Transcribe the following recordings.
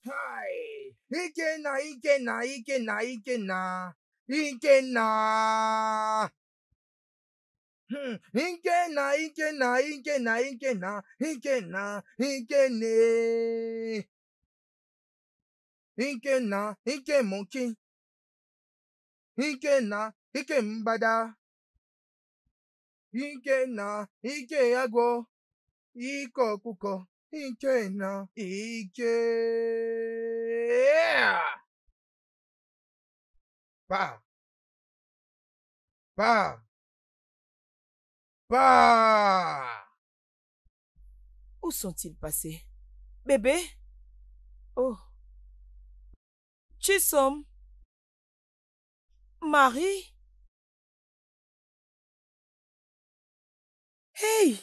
Hai. Ikena, ikena, ikena, ikena. Ikena. Ikena, ikena, ikena, ikena, ikena, ikene. Ikena, ikemoki. Ikena, ikembada. Ikena, ikeagwo. Iko kuko. Ikena, ike. Pa. Pa. Pa. Où sont-ils passés? Bébé? Oh. Chisom? Marie? Hey!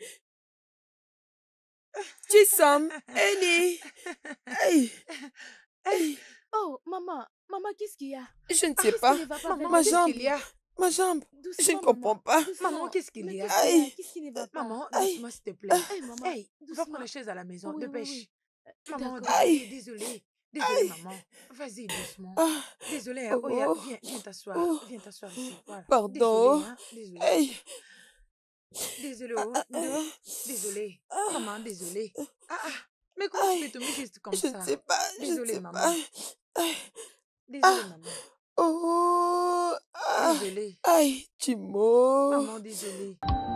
Chisom, Ellie! Hey! Hey. Oh, maman, qu'est-ce qu'il y a? Je ne sais pas. Ma jambe. Ma jambe. Doucement, Je ne comprends pas. Maman, qu'est-ce qu'il y a? Qu'est-ce qui ne va pas? Maman, Aïe. doucement, s'il te plaît. Hey, maman, Hey, va doucement. prendre les chaises à la maison, Oui, de oui, pêche. oui. Maman, D'accord. Aïe. désolée, Aïe. maman. Vas-y, doucement. Ah. Désolée, Oh. oh, viens t'asseoir. Oh. Viens t'asseoir ici. Voilà. Pardon. Désolée, hein. Désolée. Hey. Désolée, oh. Désolée. Maman, désolée. Mais comment tu Aïe. peux tomber juste comme Je ça? ne sais pas. Désolée, je ne sais maman. pas. Aïe. Désolée, maman. Oh. Ah. Désolée. Aïe, Timo. Maman, désolée.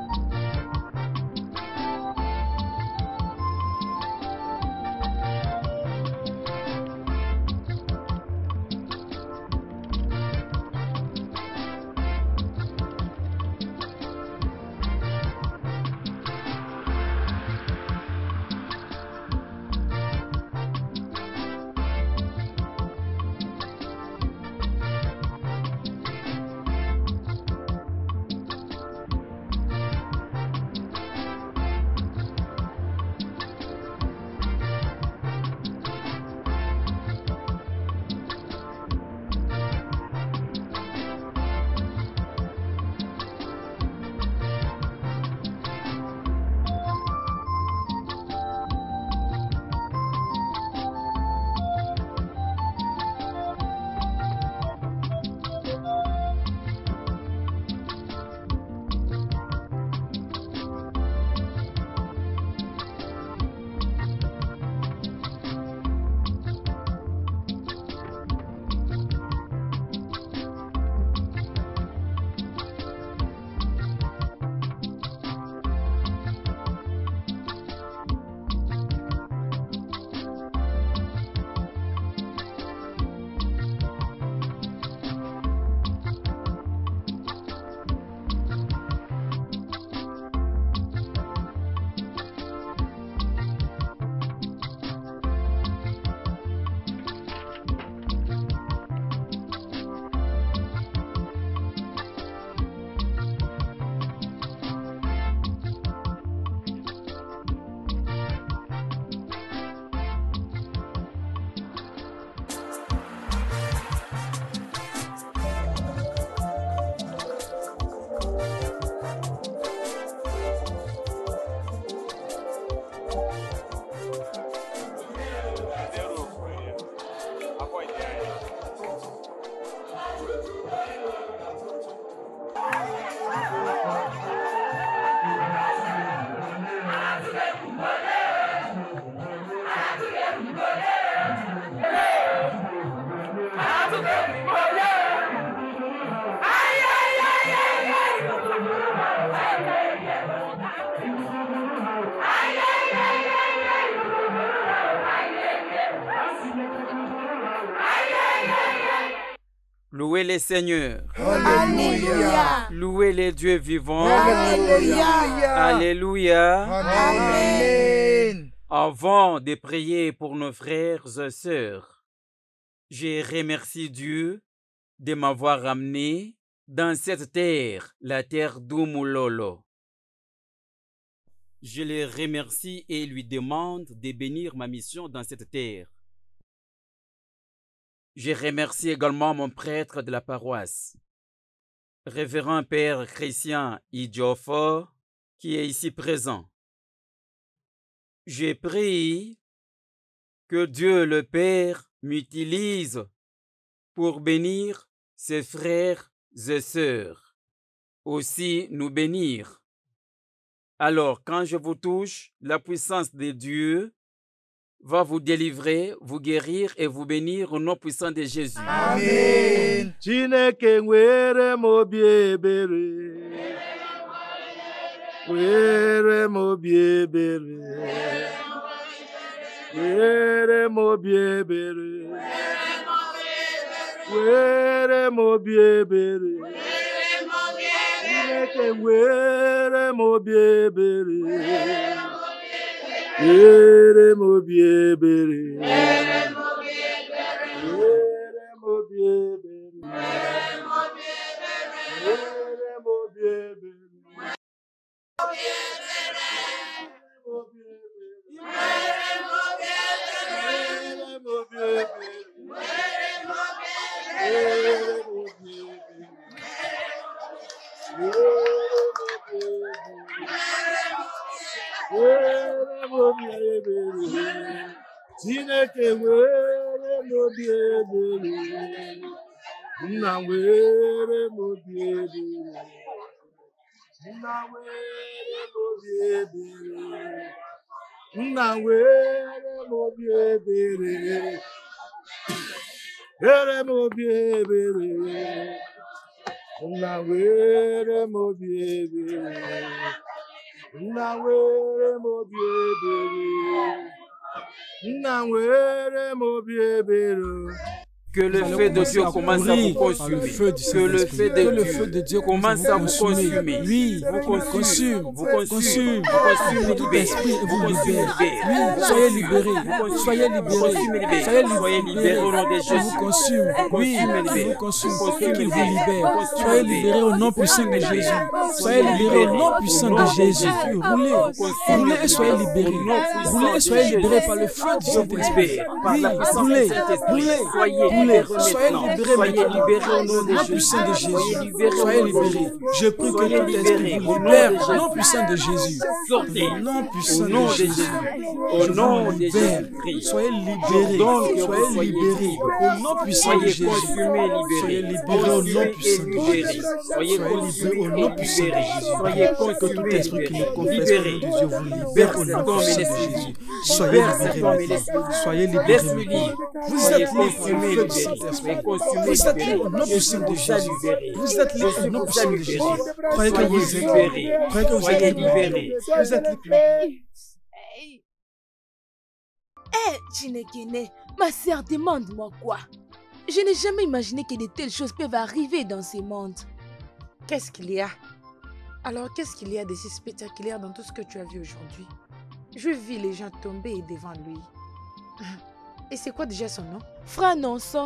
Louez les seigneurs. Alléluia. Louez les dieux vivants. Alléluia. Alléluia. Amen. Avant de prier pour nos frères et sœurs, je remercie Dieu de m'avoir amené dans cette terre, la terre d'Umulolo. Je le remercie et lui demande de bénir ma mission dans cette terre. Je remercie également mon prêtre de la paroisse, révérend Père Christian Idjofo, qui est ici présent. Je prie Que Dieu le Père m'utilise pour bénir ses frères et sœurs, aussi nous bénir. Alors, quand je vous touche, la puissance de Dieu va vous délivrer, vous guérir et vous bénir au nom puissant de Jésus. Amen. Chineke nwere m obi ebere. Nwere m obi ebere. Nwere m obi ebere. Nwere m obi ebere. Chineke nwere m obi ebere. Nwere m obi ebere. Nwere m obi ebere. Nwere m obi ebere. Chineke nwere m obi ebere. Nna nwere m obi ebere. Nna nwere m obi ebere. Nna nwere m obi ebere. Nwere m obi ebere. Nna nwere m obi ebere. Nna nwere m obi ebere. Nna nwere m obi ebere. Que le feu de Dieu commence à vous consumer. Que le feu de Dieu commence à vous consumer. Oui, Vous consume. vous consume tout esprit et vous libère. Oui, soyez libérés. Soyez libérés. Soyez libérés au nom de Il vous consume. Oui, il vous consume et qu'il vous libère. Soyez libérés au nom puissant de Jésus. Soyez libérés au nom puissant de Jésus. Roulez, roulez et soyez libérés. Roulez et soyez libérés par le feu du Saint-Esprit. Oui, roulez, roulez. Soyez libérés au nom de nom Jésus. puissant de Jésus. Soyez libérés. Je prie que tout esprit vous libère au nom puissant de Jésus. Au nom puissant de Jésus. Au nom de libère. Jésus. Soyez libérés. Soyez libérés au nom puissant de Jésus. Soyez libérés au nom puissant de Jésus. Soyez libérés au nom puissant de Jésus. Soyez Que tout esprit qui ne confesse pas de Dieu vous libère au nom puissant de Jésus. Soyez libérés. Soyez libérés. Vous êtes libérés. Vous êtes libres au nom puissant de Jésus. Vous êtes libres au nom puissant de Jésus. Croyez que vous êtes libérés. Croyez que vous êtes libérés. Vous êtes libres. Chinekene, ma sœur, demande-moi quoi? Je n'ai jamais imaginé que de telles choses peuvent arriver dans ce monde. Qu'est-ce qu'il y a? Alors, qu'est-ce qu'il y a de si spectaculaire dans tout ce que tu as vu aujourd'hui? Je vis les gens tomber devant lui. Et c'est quoi déjà son nom? Franonso.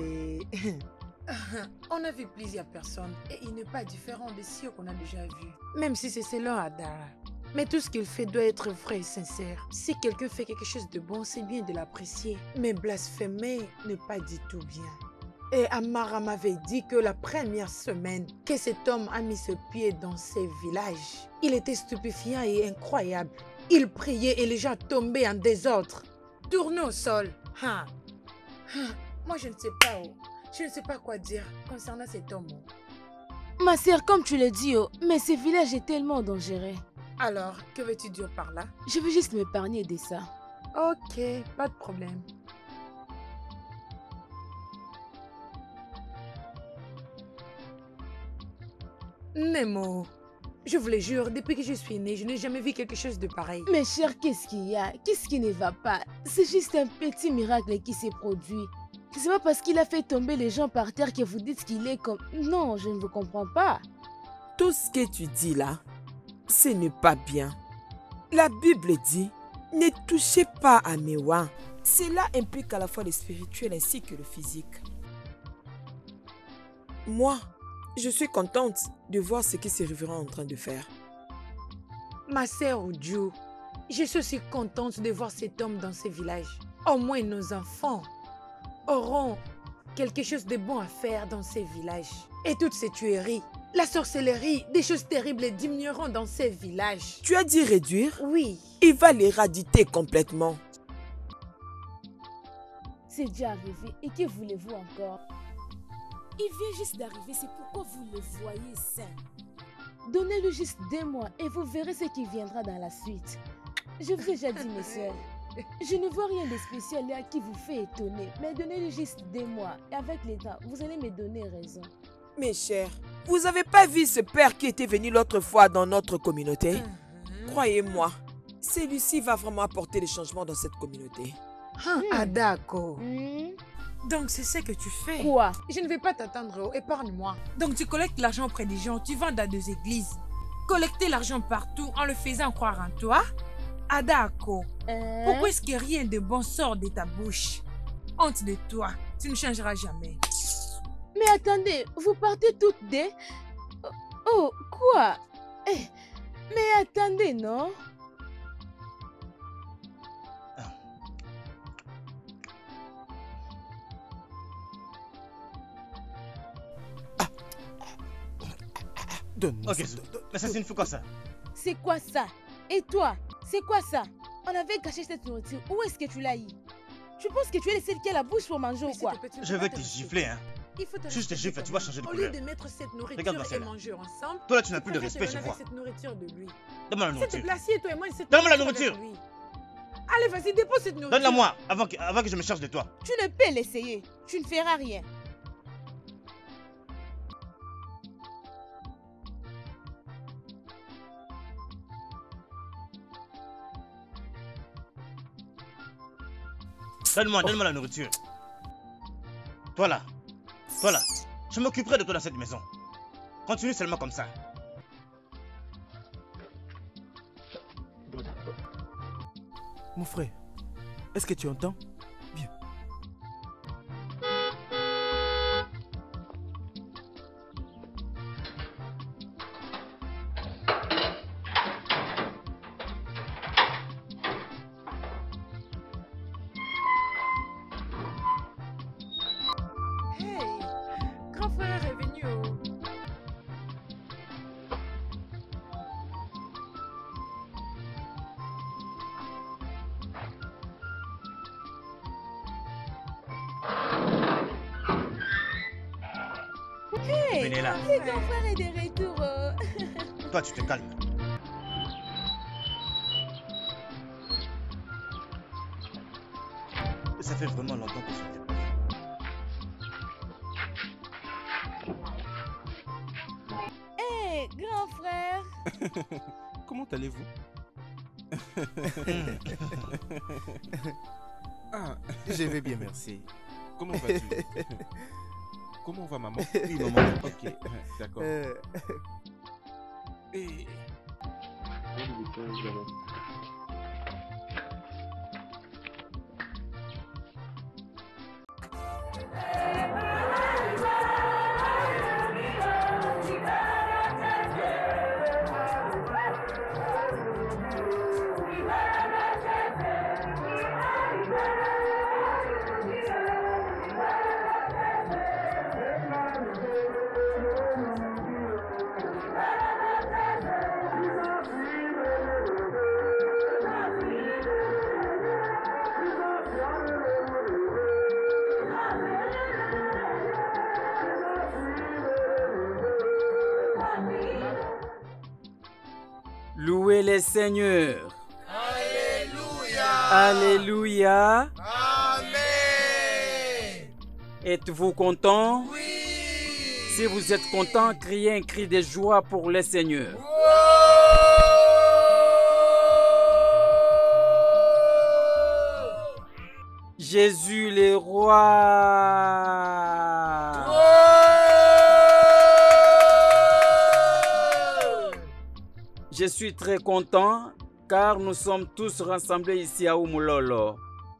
On a vu plusieurs personnes et il n'est pas différent de ceux qu'on a déjà vus. Même si c'est selon Adara. Mais tout ce qu'il fait doit être vrai et sincère. Si quelqu'un fait quelque chose de bon, c'est bien de l'apprécier. Mais blasphémer n'est pas du tout bien. Et Amara m'avait dit que la première semaine que cet homme a mis ses pieds dans ces villages, il était stupéfiant et incroyable. Il priait et les gens tombaient en désordre. Tournons au sol. Moi, je ne sais pas. Je ne sais pas quoi dire concernant cet homme. Ma sœur, comme tu le dis, mais ce village est tellement dangereux. Alors, que veux-tu dire par là? Je veux juste m'épargner de ça. Ok, pas de problème. Nemo, je vous le jure, depuis que je suis née, je n'ai jamais vu quelque chose de pareil. Mais cher, qu'est-ce qu'il y a? Qu'est-ce qui ne va pas? C'est juste un petit miracle qui s'est produit. C'est pas parce qu'il a fait tomber les gens par terre que vous dites qu'il est comme... Non, je ne vous comprends pas. Tout ce que tu dis là, ce n'est pas bien. La Bible dit, ne touchez pas à mes oins. Cela implique à la fois le spirituel ainsi que le physique. Moi, je suis contente de voir ce que ces riverains sont en train de faire. Ma sœur Oudjou, je suis aussi contente de voir cet homme dans ce village. Au moins nos enfants auront quelque chose de bon à faire dans ces villages. Et toutes ces tueries, la sorcellerie, des choses terribles diminueront dans ces villages. Tu as dit réduire? Oui. Il va l'éradiquer complètement. c'est déjà arrivé. Et que voulez-vous encore? Il vient juste d'arriver, c'est pourquoi vous le voyez sain. Donnez-lui juste 2 mois et vous verrez ce qui viendra dans la suite. Je vous ai déjà dit, mes soeurs, je ne vois rien de spécial là qui vous fait étonner. Mais donnez-lui juste 2 mois et avec les temps, vous allez me donner raison. Mes chers, vous n'avez pas vu ce père qui était venu l'autre fois dans notre communauté? Croyez-moi, celui-ci va vraiment apporter des changements dans cette communauté. Adako. Hmm? Donc c'est ce que tu fais. Quoi? Je ne vais pas t'attendre, épargne-moi. Donc tu collectes l'argent auprès des gens, tu vends dans 2 églises. Collecter l'argent partout en le faisant croire en toi? Adako, pourquoi est-ce que rien de bon sort de ta bouche? Honte de toi, tu ne changeras jamais. Mais attendez, vous partez toutes deux? Oh, quoi? Mais attendez, non? Ok, mais ça signifie quoi ça? C'est quoi ça? Et toi, c'est quoi ça? On avait caché cette nourriture. Où est-ce que tu l'as eu? Tu penses que tu es le seul qui a la bouche pour manger ou quoi? Je vais te gifler, hein. Il faut Juste te gifler, tu vas changer de Au lieu couleur. de mettre cette nourriture Regarde-moi et celle-là. manger ensemble, Toi là, tu n'as tu plus de préfères respect, te je donner vois. avec cette nourriture de lui. Donne-moi la S'il te nourriture. plaît, assieds-toi et mange cette Donne-moi la nourriture nourriture. avec lui. Allez, vas-y, dépose cette nourriture. Donne-la-moi avant que je me charge de toi. Tu ne peux l'essayer. Tu ne feras rien. Donne-moi la nourriture. Toi là, je m'occuperai de toi dans cette maison. Continue seulement comme ça. Mon frère, est-ce que tu entends? Viens. Hey, grand frère est venu. Hey, Venez là. le grand frère est de retour. Toi, tu te calmes. Ça fait vraiment longtemps que je ne t'ai pas vu. Hey, grand frère. Comment allez-vous? Ah, Je vais bien, merci. comment vas-tu? Comment va maman? Oui, maman. Ok, d'accord. Et... Louez les seigneurs. Alléluia. Alléluia. Amen. Êtes-vous content? Oui. Si vous êtes content, criez un cri de joie pour les seigneurs. Jésus le roi. Je suis très content car nous sommes tous rassemblés ici à Oumulolo.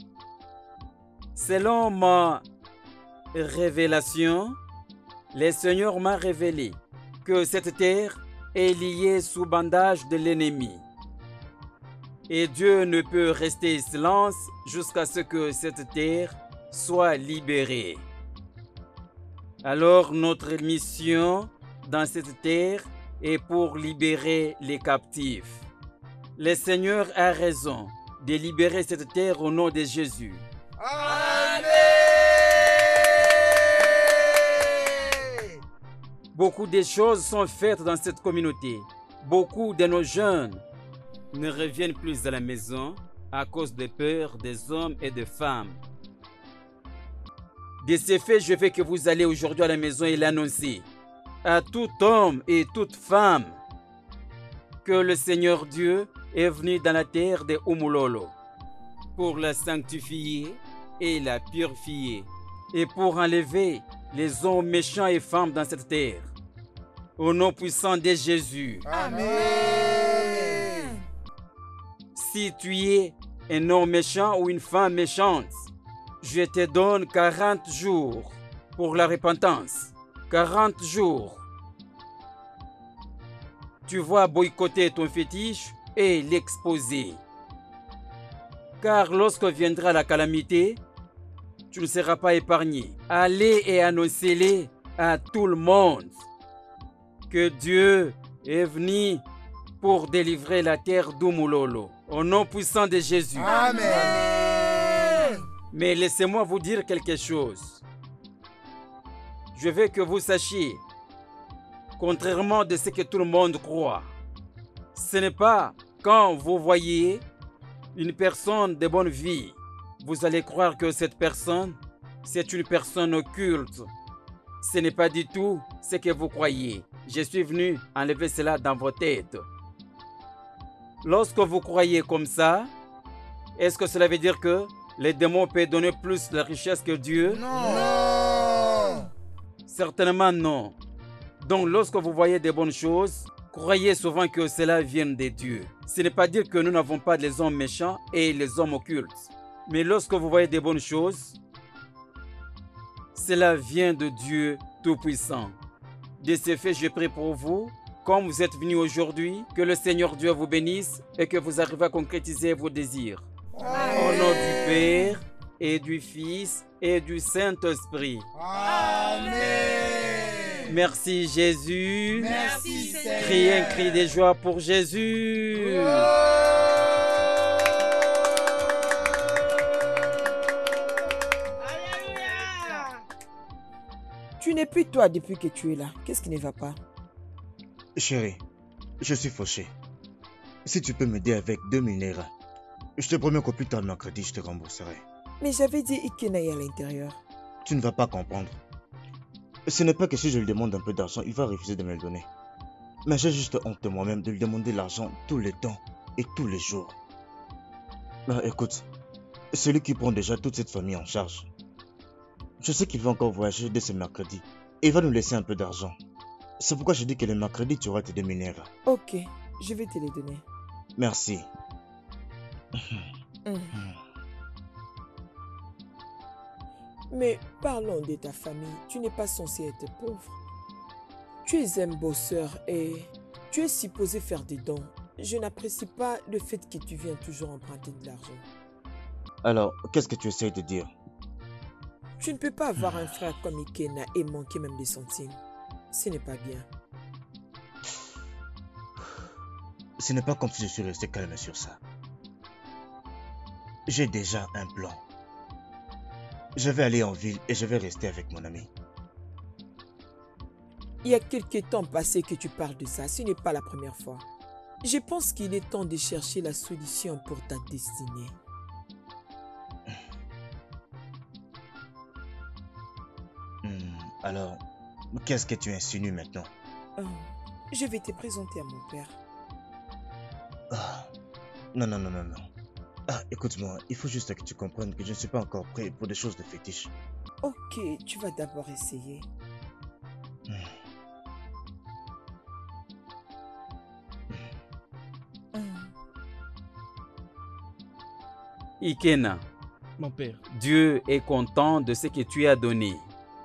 Selon ma révélation, le Seigneur m'a révélé que cette terre est liée sous bandage de l'ennemi. Et Dieu ne peut rester silence jusqu'à ce que cette terre soit libérée. Alors notre mission dans cette terre est pour libérer les captifs. Le Seigneur a raison de libérer cette terre au nom de Jésus. Amen. Beaucoup de choses sont faites dans cette communauté. Beaucoup de nos jeunes ne reviennent plus à la maison à cause des peurs des hommes et des femmes. De ce fait, je veux que vous allez aujourd'hui à la maison et l'annoncer à tout homme et toute femme que le Seigneur Dieu est venu dans la terre de Umulolo pour la sanctifier et la purifier et pour enlever les hommes méchants et femmes dans cette terre. Au nom puissant de Jésus. Amen. Si tu es un homme méchant ou une femme méchante, je te donne 40 jours pour la repentance. 40 jours. Tu vas boycotter ton fétiche et l'exposer. Car lorsque viendra la calamité, tu ne seras pas épargné. Allez et annoncez-les à tout le monde que Dieu est venu pour délivrer la terre d'Umulolo. Au nom puissant de Jésus. Amen. Mais laissez-moi vous dire quelque chose. Je veux que vous sachiez, contrairement de ce que tout le monde croit, ce n'est pas quand vous voyez une personne de bonne vie, vous allez croire que cette personne, c'est une personne occulte. Ce n'est pas du tout ce que vous croyez. Je suis venu enlever cela dans vos têtes. Lorsque vous croyez comme ça, est-ce que cela veut dire que les démons peuvent donner plus de richesse que Dieu? Non. Certainement non. Donc lorsque vous voyez des bonnes choses, croyez souvent que cela vient de Dieu. Ce n'est pas dire que nous n'avons pas les hommes méchants et les hommes occultes. Mais lorsque vous voyez des bonnes choses, cela vient de Dieu Tout-Puissant. De ce fait, je prie pour vous, comme vous êtes venus aujourd'hui, que le Seigneur Dieu vous bénisse et que vous arrivez à concrétiser vos désirs. Au nom du Père et du Fils et du Saint-Esprit. Amen. Merci Jésus. Merci Seigneur. Criez un cri de joie pour Jésus. Tu n'es plus toi depuis que tu es là. Qu'est-ce qui ne va pas? Chérie, je suis fauché. Si tu peux m'aider avec 2000 naira, je te promets qu'au plus tard mercredi, je te rembourserai. Mais j'avais dit Ikena est à l'intérieur. Tu ne vas pas comprendre. Ce n'est pas que si je lui demande un peu d'argent, il va refuser de me le donner. Mais j'ai juste honte de moi-même de lui demander l'argent tous les temps et tous les jours. Bah, écoute, celui qui prend déjà toute cette famille en charge, je sais qu'il va encore voyager dès ce mercredi et il va nous laisser un peu d'argent. C'est pourquoi je dis que le mercredi, tu auras tes 2000 naira. Ok, je vais te les donner. Merci. Mais parlons de ta famille. Tu n'es pas censé être pauvre. Tu es un bosseur et tu es supposé faire des dons. Je n'apprécie pas le fait que tu viens toujours emprunter de l'argent. Alors, qu'est-ce que tu essayes de dire? Tu ne peux pas avoir un frère comme Ikena et manquer même des centimes. Ce n'est pas bien. Ce n'est pas comme si je suis resté calme sur ça. J'ai déjà un plan. Je vais aller en ville et je vais rester avec mon ami. Il y a quelques temps passé que tu parles de ça. Ce n'est pas la première fois. Je pense qu'il est temps de chercher la solution pour ta destinée. Alors, qu'est-ce que tu insinues maintenant? Je vais te présenter à mon père. Non. Écoute-moi, il faut juste que tu comprennes que je ne suis pas encore prêt pour des choses de fétiche. Ok, tu vas d'abord essayer. Ikena, mon père, Dieu est content de ce que tu as donné.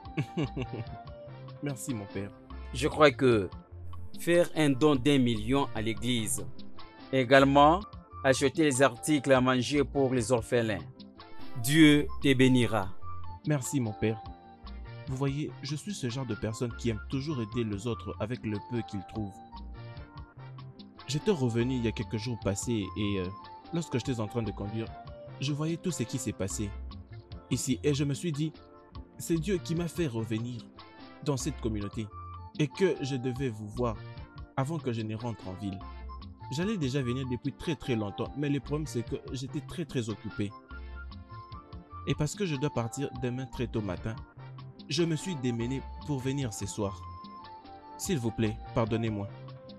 Merci mon père. Je crois que faire un don d'1 million à l'église, également acheter les articles à manger pour les orphelins, Dieu te bénira. Merci mon père. Vous voyez, je suis ce genre de personne qui aime toujours aider les autres avec le peu qu'ils trouvent. J'étais revenu il y a quelques jours passés et lorsque j'étais en train de conduire, je voyais tout ce qui s'est passé ici et je me suis dit, c'est Dieu qui m'a fait revenir dans cette communauté. et que je devais vous voir avant que je ne rentre en ville. J'allais déjà venir depuis très longtemps, mais le problème c'est que j'étais très occupé. Et parce que je dois partir demain très tôt matin, je me suis démené pour venir ce soir. S'il vous plaît, pardonnez-moi.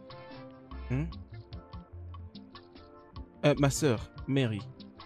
Ma sœur, Mary.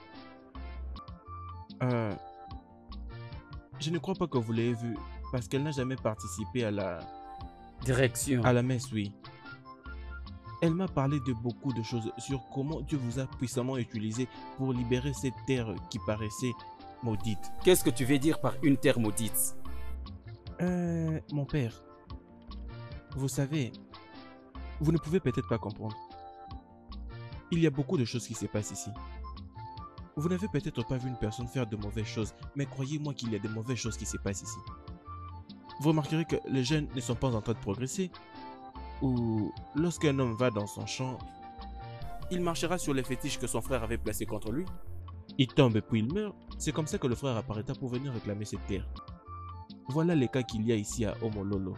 Je ne crois pas que vous l'ayez vue parce qu'elle n'a jamais participé à la... Direction. À la messe, oui. Elle m'a parlé de beaucoup de choses sur comment Dieu vous a puissamment utilisé pour libérer cette terre qui paraissait maudite. Qu'est-ce que tu veux dire par une terre maudite? Mon père, vous savez, vous ne pouvez peut-être pas comprendre. Il y a beaucoup de choses qui se passent ici. Vous n'avez peut-être pas vu une personne faire de mauvaises choses, mais croyez-moi qu'il y a de mauvaises choses qui se passent ici. Vous remarquerez que les jeunes ne sont pas en train de progresser, ou lorsqu'un homme va dans son champ, il marchera sur les fétiches que son frère avait placés contre lui. Il tombe puis il meurt. C'est comme ça que le frère apparaîtra pour venir réclamer cette terre. Voilà les cas qu'il y a ici à Omololo.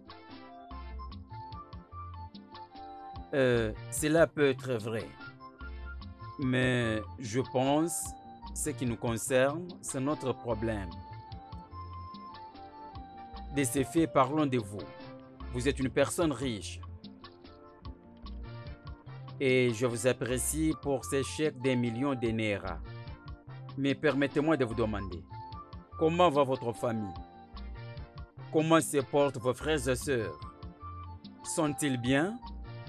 Cela peut être vrai. Mais je pense, ce qui nous concerne, c'est notre problème. De ces faits, parlons de vous. Vous êtes une personne riche. Et je vous apprécie pour ces chèques d'1 million de Naira. Mais permettez-moi de vous demander, comment va votre famille? Comment se portent vos frères et sœurs? Sont-ils bien?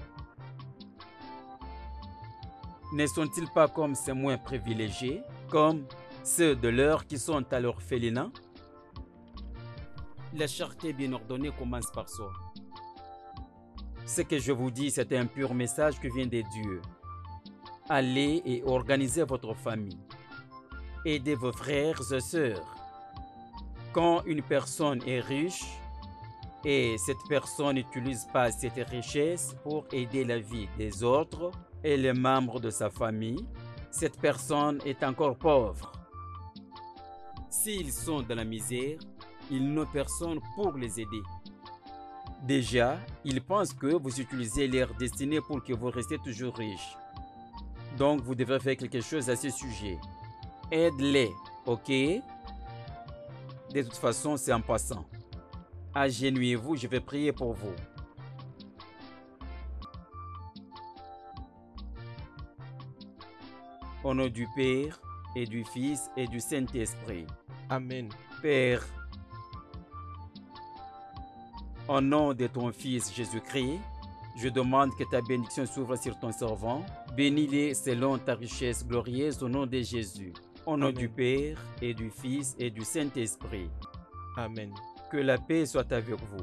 Ne sont-ils pas comme ces moins privilégiés, comme ceux de l'heure qui sont à l'orphelinat? La charité bien ordonnée commence par soi. Ce que je vous dis, c'est un pur message qui vient de Dieu. Allez et organisez votre famille. Aidez vos frères et sœurs. Quand une personne est riche et cette personne n'utilise pas cette richesse pour aider la vie des autres et les membres de sa famille, cette personne est encore pauvre. S'ils sont dans la misère, ils n'ont personne pour les aider. Déjà, ils pensent que vous utilisez leur destinée pour que vous restiez toujours riches. Donc, vous devrez faire quelque chose à ce sujet. Aide-les, ok? De toute façon, c'est en passant. Agenouillez-vous, je vais prier pour vous. Au nom du Père, et du Fils, et du Saint-Esprit. Amen. Père, au nom de ton Fils Jésus-Christ, je demande que ta bénédiction s'ouvre sur ton servant. Bénis-les selon ta richesse glorieuse au nom de Jésus. Au nom du Père, et du Fils, et du Saint-Esprit. Amen. Que la paix soit avec vous.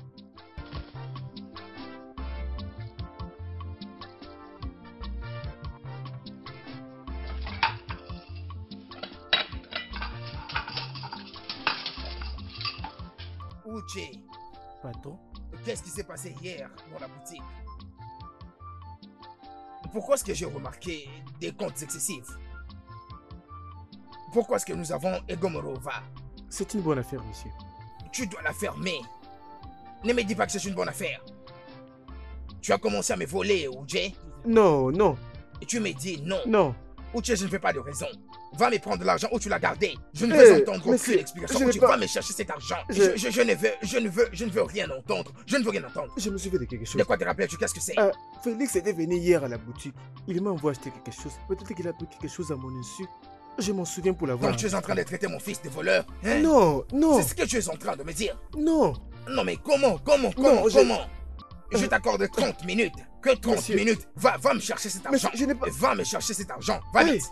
Uche, Patron? qu'est-ce qui s'est passé hier dans la boutique? Pourquoi est-ce que j'ai remarqué des comptes excessifs? Pourquoi est-ce que nous avons Egomorova? C'est une bonne affaire, monsieur. Tu dois la fermer. Ne me dis pas que c'est une bonne affaire. Tu as commencé à me voler, Uche. Non, non. Et tu me dis non. Non. Uche, je ne fais pas de raison. Va me prendre l'argent où tu l'as gardé. Je ne veux entendre aucune explication. Tu vas me chercher cet argent. Je ne veux rien entendre. Je ne veux rien entendre. Je me souviens de quelque chose. De quoi te rappelles-tu? Qu'est-ce que c'est? Félix était venu hier à la boutique. Il m'a envoyé acheter quelque chose. Peut-être qu'il a pris quelque chose à mon insu. Je m'en souviens pour l'avoir. Donc tu es en train de traiter mon fils de voleur, hein? Non, non. C'est ce que tu es en train de me dire? Non. Non mais comment? Je t'accorde 30 minutes. Que 30 minutes? Va me chercher cet argent. Va me chercher cet argent. Va vite.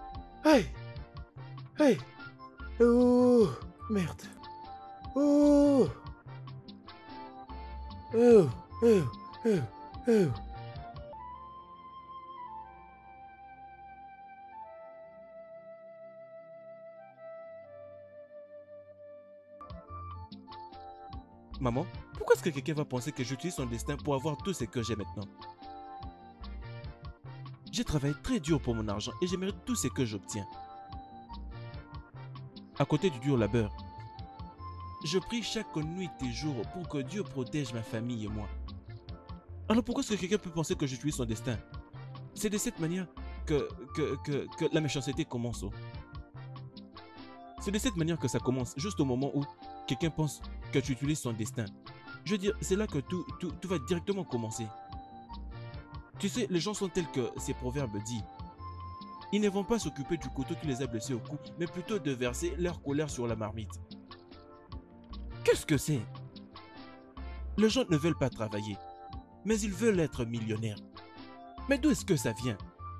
Hey. Oh, merde. Oh. Maman, pourquoi est-ce que quelqu'un va penser que j'utilise son destin pour avoir tout ce que j'ai maintenant? J'ai travaillé très dur pour mon argent et je mérite tout ce que j'obtiens. À côté du dur labeur, Je prie chaque nuit et jour pour que Dieu protège ma famille et moi. Alors pourquoi est-ce que quelqu'un peut penser que j'utilise son destin? C'est de cette manière que la méchanceté commence. C'est de cette manière que ça commence, juste au moment où quelqu'un pense que tu utilises son destin. Je veux dire, c'est là que tout va directement commencer. Tu sais, les gens sont tels que ces proverbes disent. Ils ne vont pas s'occuper du couteau qui les a blessés au cou, mais plutôt de verser leur colère sur la marmite. Qu'est-ce que c'est? Les gens ne veulent pas travailler, mais ils veulent être millionnaires. Mais d'où est-ce que ça vient?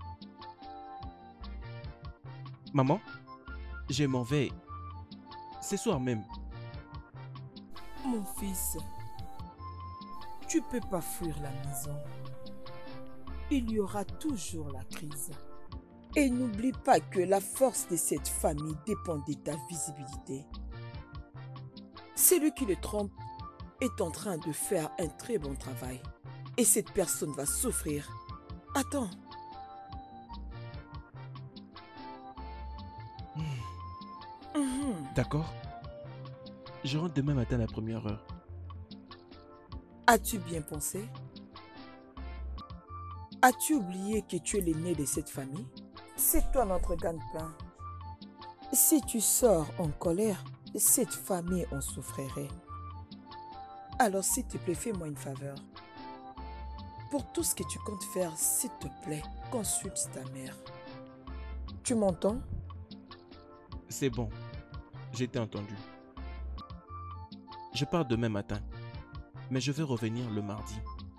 Maman, je m'en vais. Ce soir même. Mon fils, tu peux pas fuir la maison. Il y aura toujours la crise. Et n'oublie pas que la force de cette famille dépend de ta visibilité. Celui qui le trompe est en train de faire un très bon travail. Et cette personne va souffrir. Attends. D'accord. Je rentre demain matin à la première heure. As-tu bien pensé? As-tu oublié que tu es l'aîné de cette famille? C'est toi notre gagne-pain. Si tu sors en colère, cette famille en souffrirait. Alors s'il te plaît, fais-moi une faveur. Pour tout ce que tu comptes faire, s'il te plaît, consulte ta mère. Tu m'entends? C'est bon. J'ai été entendu. Je pars demain matin, mais je vais revenir le mardi.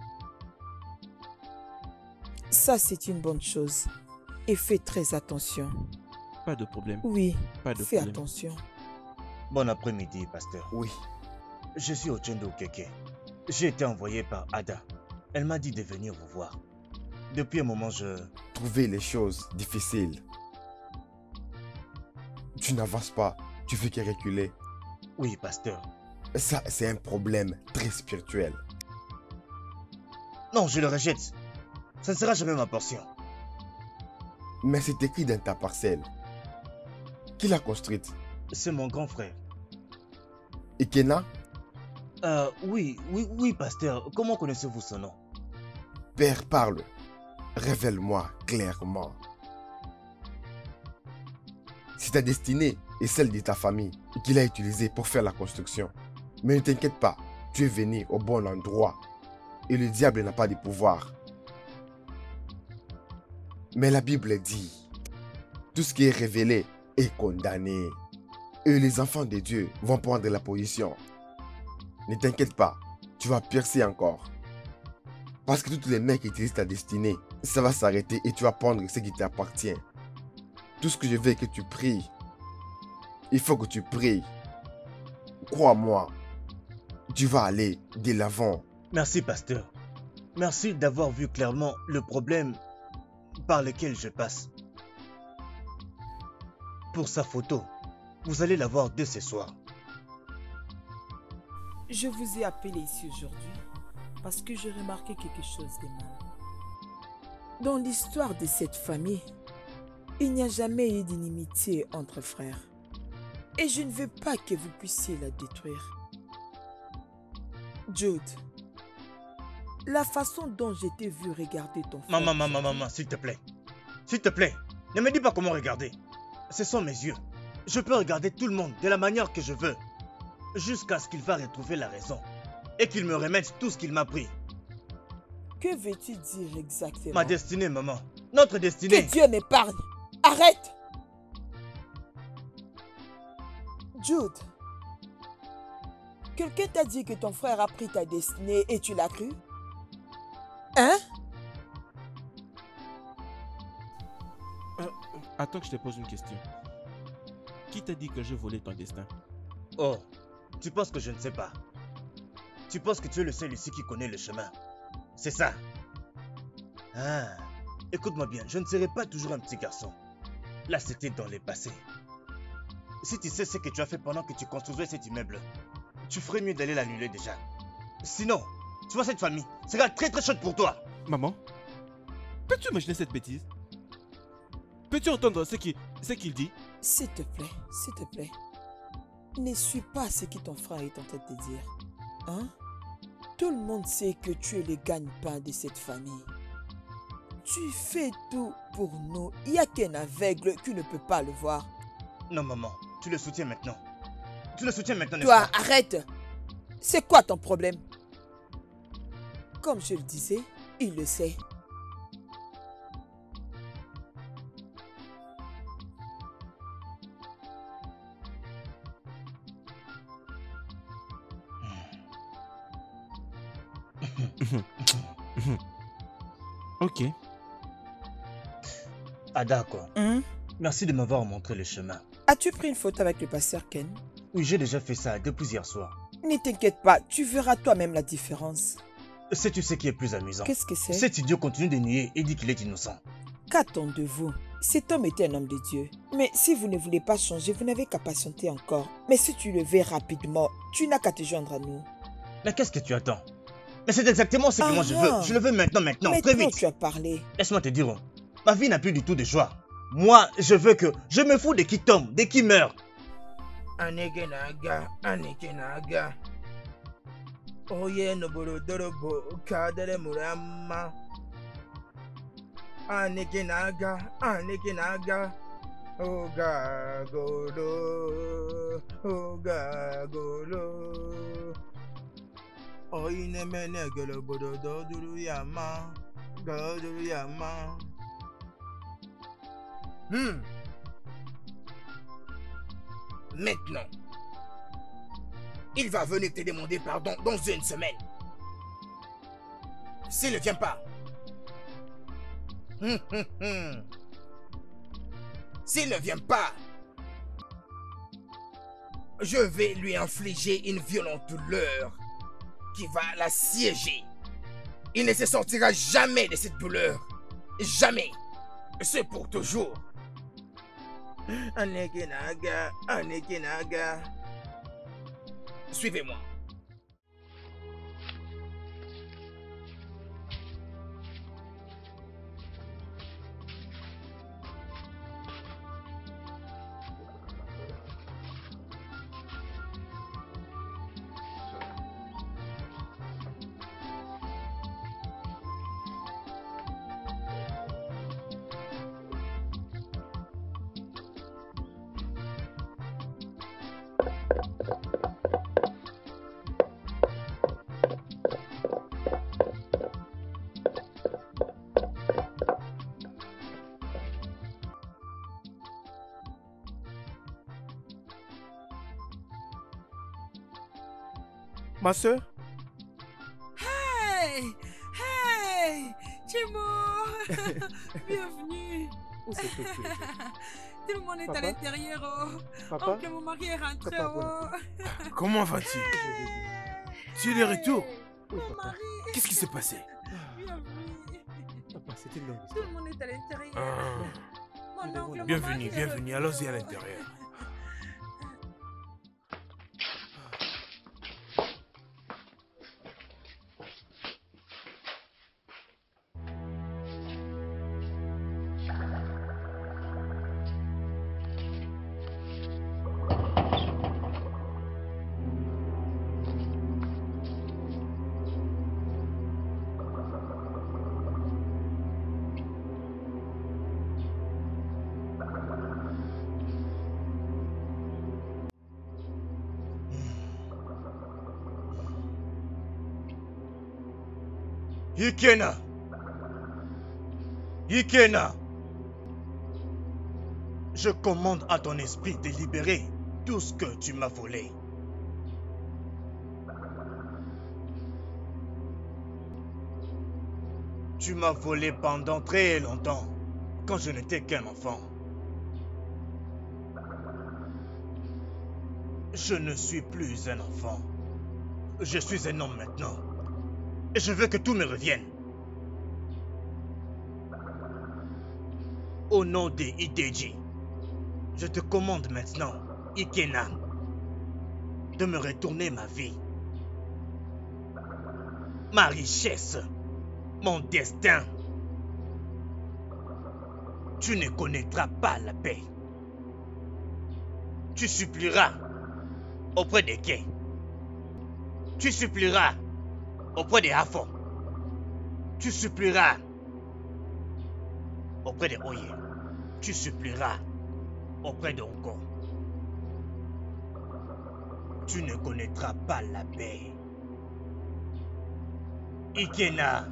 Ça, c'est une bonne chose. Et fais très attention. Pas de problème. Oui, pas de fais problème. attention. Bon après-midi, pasteur. Oui. Je suis au Tchendo Keke. J'ai été envoyé par Ada. Elle m'a dit de venir vous voir. Depuis un moment, Trouver les choses difficiles. Tu n'avances pas, tu fais que reculer. Oui, pasteur. Ça, c'est un problème très spirituel. Non, je le rejette. Ça ne sera jamais ma portion. Mais c'est écrit dans ta parcelle. Qui l'a construite? C'est mon grand frère. Ikena? Oui, pasteur. Comment connaissez-vous son nom? Père, parle. Révèle-moi clairement. C'est ta destinée et celle de ta famille qu'il a utilisée pour faire la construction. Mais ne t'inquiète pas, tu es venu au bon endroit et le diable n'a pas de pouvoir. Mais la Bible dit, tout ce qui est révélé est condamné. Et les enfants de Dieu vont prendre la position. Ne t'inquiète pas, tu vas percer encore. Parce que tous les mecs qui utilisent ta destinée, ça va s'arrêter et tu vas prendre ce qui t'appartient. Tout ce que je veux est que tu pries. Il faut que tu pries. Crois-moi, tu vas aller de l'avant. Merci, pasteur. Merci d'avoir vu clairement le problème par lequel je passe. Pour sa photo, vous allez la voir dès ce soir. Je vous ai appelé ici aujourd'hui parce que j'ai remarqué quelque chose de mal. Dans l'histoire de cette famille, il n'y a jamais eu d'inimitié entre frères. Et je ne veux pas que vous puissiez la détruire. Jude, la façon dont je t'ai vu regarder ton frère... Maman, s'il te plaît. S'il te plaît, ne me dis pas comment regarder. Ce sont mes yeux. Je peux regarder tout le monde de la manière que je veux. Jusqu'à ce qu'il va retrouver la raison. Et qu'il me remette tout ce qu'il m'a pris. Que veux-tu dire exactement? Ma destinée, maman. Notre destinée. Que Dieu m'épargne. Arrête! Jude, quelqu'un t'a dit que ton frère a pris ta destinée et tu l'as cru? Hein? Attends que je te pose une question. Qui t'a dit que je volais ton destin? Oh, tu penses que je ne sais pas. Tu penses que tu es le seul ici qui connaît le chemin. C'est ça. Ah, écoute-moi bien, je ne serai pas toujours un petit garçon. Là, c'était dans le passé. Si tu sais ce que tu as fait pendant que tu construisais cet immeuble, tu ferais mieux d'aller l'annuler déjà. Sinon, tu vois cette famille sera très très chaude pour toi. Maman, peux-tu imaginer cette bêtise? Peux-tu entendre ce qu'il dit? S'il te plaît, s'il te plaît. Ne suis pas ce que ton frère est en train de te dire. Hein? Tout le monde sait que tu es le gagne-pain de cette famille. Tu fais tout pour nous. Il n'y a qu'un aveugle qui ne peut pas le voir. Non, maman, tu le soutiens maintenant. Tu le soutiens maintenant, n'est-ce Toi, pas? arrête! C'est quoi ton problème? Comme je le disais, il le sait. Ok. Ah d'accord. Merci de m'avoir montré le chemin. As-tu pris une photo avec le pasteur Ken? Oui, j'ai déjà fait ça depuis hier soir. Ne t'inquiète pas, tu verras toi-même la différence. Sais-tu ce qui est plus amusant? Qu'est-ce que c'est? Cet idiot continue de nier et dit qu'il est innocent. Qu'attendez-vous? Cet homme était un homme de Dieu. Mais si vous ne voulez pas changer, vous n'avez qu'à patienter encore. Mais si tu le veux rapidement, tu n'as qu'à te joindre à nous. Mais qu'est-ce que tu attends? Mais c'est exactement ce que moi je veux. Je le veux maintenant, très vite. Tu as parlé. Laisse-moi te dire, ma vie n'a plus du tout de joie. Moi, je veux que... Je me fous de qui tombe, de qui meurt. Anekenaga, Anekenaga. Oye noboro dorobo, kadere murama. Anekenaga, Anekenaga. Oga golo, Oga golo. Oine menegelo bodo doduru yama, goduru yama. Maintenant, il va venir te demander pardon dans une semaine. S'il ne vient pas, s'il ne vient pas, je vais lui infliger une violente douleur qui va l'assiéger. Il ne se sortira jamais de cette douleur. Jamais. C'est pour toujours. Anekenaga, Anekenaga. Suivez-moi. Ma soeur? Hey! Hey! Chimo! Bienvenue! Où c'est que tu es? Tout le monde est Papa? à l'intérieur. Oh. Papa? Oncle, mon mari est rentré. Papa, Oh. Comment vas-tu? Tu es de retour? Oui, mon mari. Qu'est-ce qui s'est passé? Bienvenue. Papa, c'était long. Tout le monde est à l'intérieur. Ah. Mon oncle, mon Bienvenue, mari, bienvenue. Allons-y à l'intérieur. Ikena! Ikena! Je commande à ton esprit de libérer tout ce que tu m'as volé. Tu m'as volé pendant très longtemps, quand je n'étais qu'un enfant. Je ne suis plus un enfant. Je suis un homme maintenant. Et je veux que tout me revienne. Au nom de Ideji, je te commande maintenant, Ikena, de me retourner ma vie, ma richesse, mon destin. Tu ne connaîtras pas la paix. Tu supplieras auprès de Ké. Tu supplieras auprès de Hafo. Tu supplieras auprès de Oye. Tu supplieras auprès de Onko. Tu ne connaîtras pas la paix. Ikena,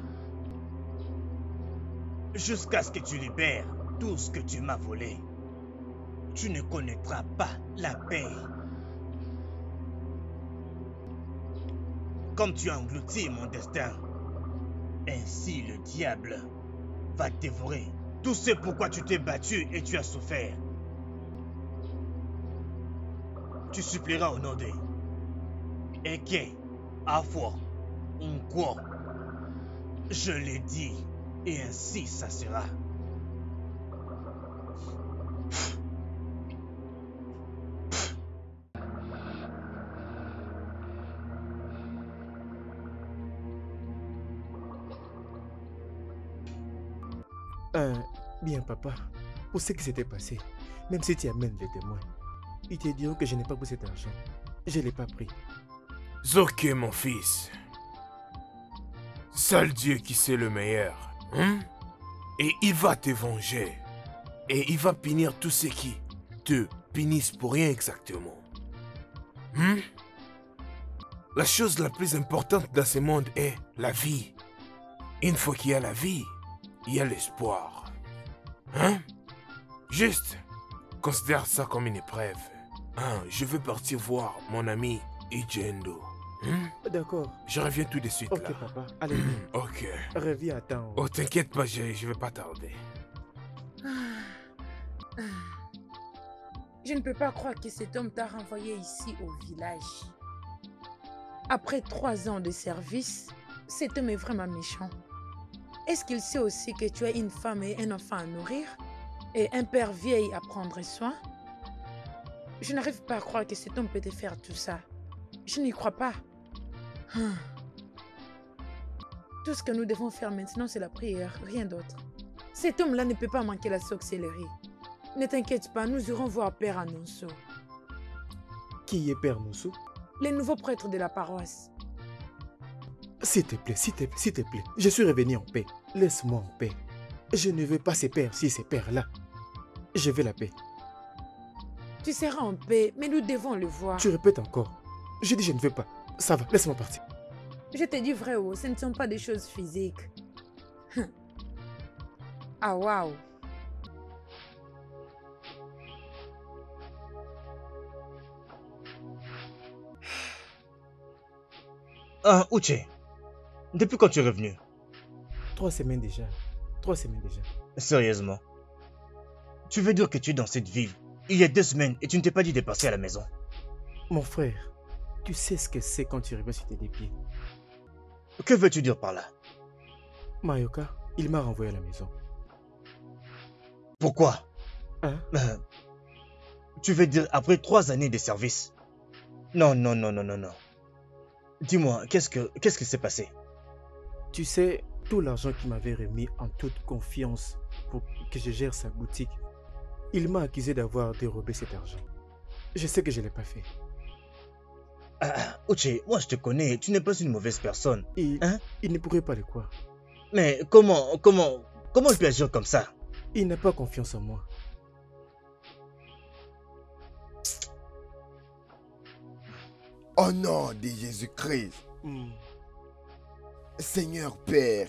jusqu'à ce que tu libères tout ce que tu m'as volé, tu ne connaîtras pas la paix. Comme tu as englouti mon destin, ainsi le diable va dévorer tout ce pourquoi tu t'es battu et tu as souffert. Tu supplieras au nom de Eke, Afo, Nkwo. Je l'ai dit, et ainsi ça sera. Bien papa, pour ce qui s'était passé, même si tu amènes les témoins, ils te diront que je n'ai pas pris cet argent. Je ne l'ai pas pris. Zoké, mon fils. Seul Dieu qui sait le meilleur. Hein? Et il va te venger. Et il va punir tous ceux qui te punissent pour rien exactement. Hein? La chose la plus importante dans ce monde est la vie. Une fois qu'il y a la vie, il y a l'espoir. Hein? Juste, considère ça comme une épreuve. Hein, je veux partir voir mon ami Ijendo. Hein? D'accord. Je reviens tout de suite. Ok, là. papa. Allez. Ok. Reviens à temps. Oh, t'inquiète pas, je vais pas tarder. Je ne peux pas croire que cet homme t'a renvoyé ici au village. Après 3 ans de service, cet homme est vraiment méchant. Est-ce qu'il sait aussi que tu as une femme et un enfant à nourrir et un père vieil à prendre soin? Je n'arrive pas à croire que cet homme peut te faire tout ça. Je n'y crois pas. Tout ce que nous devons faire maintenant, c'est la prière, rien d'autre. Cet homme-là ne peut pas manquer la sorcellerie. Ne t'inquiète pas, nous irons voir Père Anonso. Qui est Père Anonso? Le nouveau prêtre de la paroisse. S'il te plaît, s'il te plaît. Je suis revenu en paix. Laisse-moi en paix. Je ne veux pas ces pères-ci, ces pères-là. Je veux la paix. Tu seras en paix, mais nous devons le voir. Tu répètes encore. Je dis je ne veux pas. Ça va, laisse-moi partir. Je te dis vrai, oh, ce ne sont pas des choses physiques. Ah, waouh. Ah, Uche, depuis quand tu es revenu? 3 semaines déjà. 3 semaines déjà. Sérieusement? Tu veux dire que tu es dans cette ville il y a 2 semaines et tu ne t'es pas dit de passer à la maison? Mon frère, tu sais ce que c'est quand tu reviens sur tes 2 pieds. Que veux-tu dire par là? Mayoka, il m'a renvoyé à la maison. Pourquoi? Hein? Tu veux dire après 3 années de service? Non. Dis-moi, qu'est-ce qui s'est passé? Tu sais, tout l'argent qu'il m'avait remis en toute confiance pour que je gère sa boutique, il m'a accusé d'avoir dérobé cet argent. Je sais que je ne l'ai pas fait. Uche, moi je te connais, tu n'es pas une mauvaise personne. Il ne pourrait pas le croire. Mais comment il peut agir comme ça? Il n'a pas confiance en moi. Au nom de Jésus-Christ, Seigneur Père,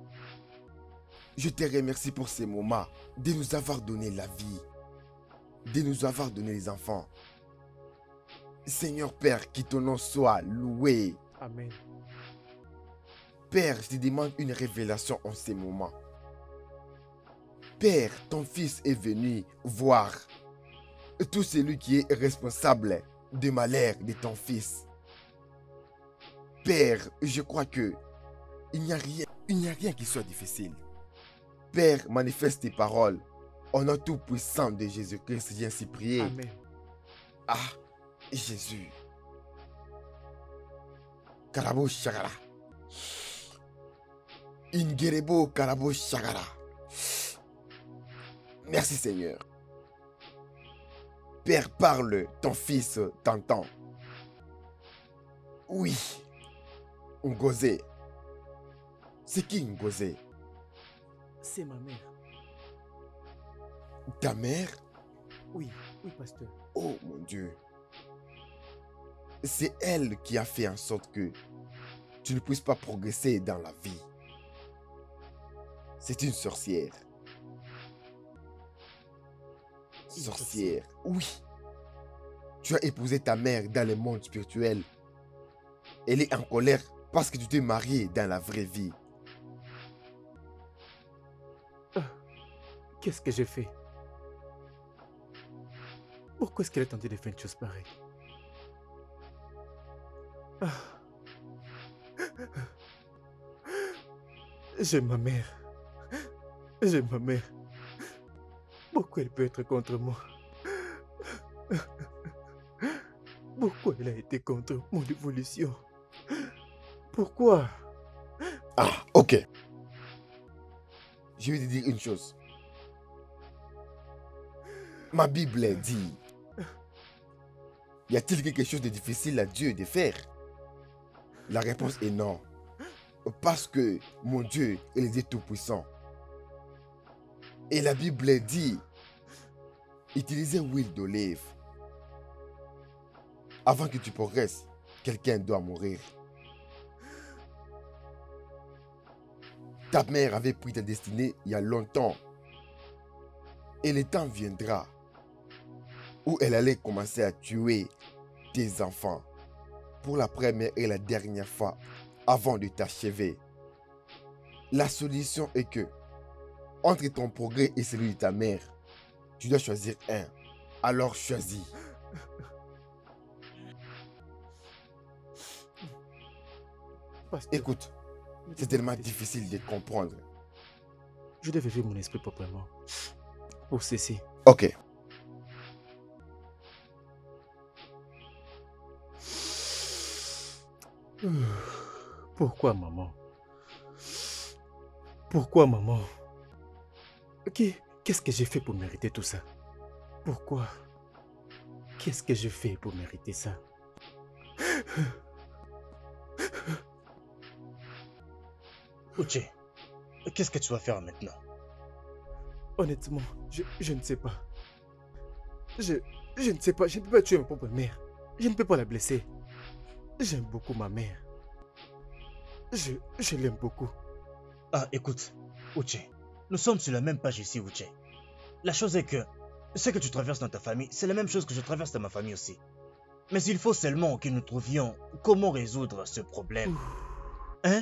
je te remercie pour ces moments, de nous avoir donné la vie, de nous avoir donné les enfants. Seigneur Père, que ton nom soit loué. Amen. Père, je te demande une révélation en ces moments. Père, ton fils est venu voir tout celui qui est responsable de malheur de ton fils. Père, je crois que il n'y a rien qui soit difficile. Père, manifeste tes paroles. Au nom tout puissant de Jésus-Christ, j'ai ainsi prié. Amen. Ah, Jésus. Karabo Shagara. Ingerebo Karabo Shagara. Merci Seigneur. Père, parle, ton fils t'entend. Oui. Ngozé. C'est qui Ngozé? C'est ma mère. Ta mère? Oui, oui, pasteur. Oh mon Dieu. C'est elle qui a fait en sorte que tu ne puisses pas progresser dans la vie. C'est une sorcière. Sorcière, oui. Tu as épousé ta mère dans le monde spirituel. Elle est en colère parce que tu t'es marié dans la vraie vie. Qu'est-ce que j'ai fait? Pourquoi est-ce qu'elle a tenté de faire une chose pareille? J'aime ma mère. J'aime ma mère. Pourquoi elle peut être contre moi? Pourquoi elle a été contre mon évolution? Pourquoi? Ah, ok. Je vais te dire une chose. Ma Bible dit, y a-t-il quelque chose de difficile à Dieu de faire? La réponse est non. Parce que mon Dieu est le Dieu Tout-Puissant. Et la Bible dit, utilisez l'huile d'olive. Avant que tu progresses, quelqu'un doit mourir. Ta mère avait pris ta destinée il y a longtemps. Et le temps viendra où elle allait commencer à tuer tes enfants pour la première et la dernière fois avant de t'achever. La solution est que, entre ton progrès et celui de ta mère, tu dois choisir un. Alors choisis. Écoute, c'est tellement difficile de comprendre. Je devais vivre mon esprit proprement. Pour cesser. Ok. Pourquoi, maman? Pourquoi, maman? Qu'est-ce que j'ai fait pour mériter tout ça? Pourquoi? Qu'est-ce que je fais pour mériter ça? Uche, qu'est-ce que tu vas faire maintenant? Honnêtement, je ne sais pas. Je ne sais pas, je ne peux pas tuer ma propre mère. Je ne peux pas la blesser. J'aime beaucoup ma mère. Je l'aime beaucoup. Ah, écoute, Uche, nous sommes sur la même page ici, Uche. La chose est que, ce que tu traverses dans ta famille, c'est la même chose que je traverse dans ma famille aussi. Mais il faut seulement que nous trouvions comment résoudre ce problème. Hein?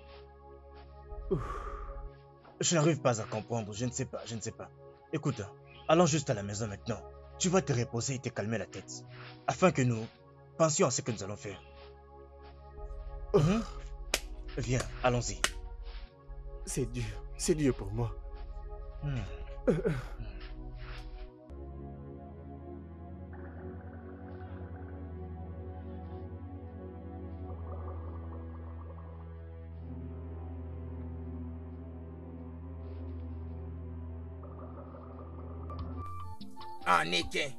Je n'arrive pas à comprendre, je ne sais pas. Écoute, allons juste à la maison maintenant. Tu vas te reposer et te calmer la tête. Afin que nous pensions à ce que nous allons faire. Viens, allons-y. C'est dur pour moi. Aneke.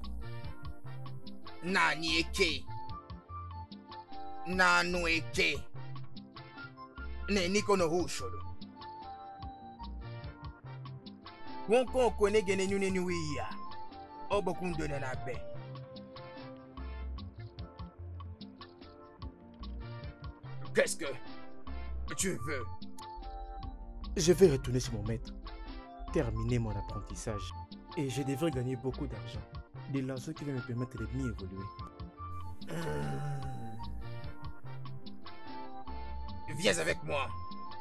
Nanieke. Nanueke. Neniko no hushoro. Wonko kone gene nyune niwiya. Obokundo na be. Qu'est-ce que tu veux? Je vais retourner chez mon maître, terminer mon apprentissage. Et je devrais gagner beaucoup d'argent. De l'argent qui va me permettre de mieux évoluer. Viens avec moi.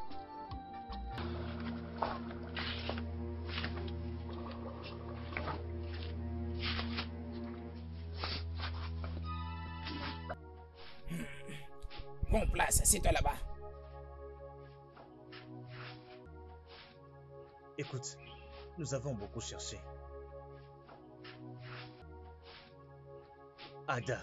Prends place, assieds-toi là-bas. Écoute, nous avons beaucoup cherché. Ada.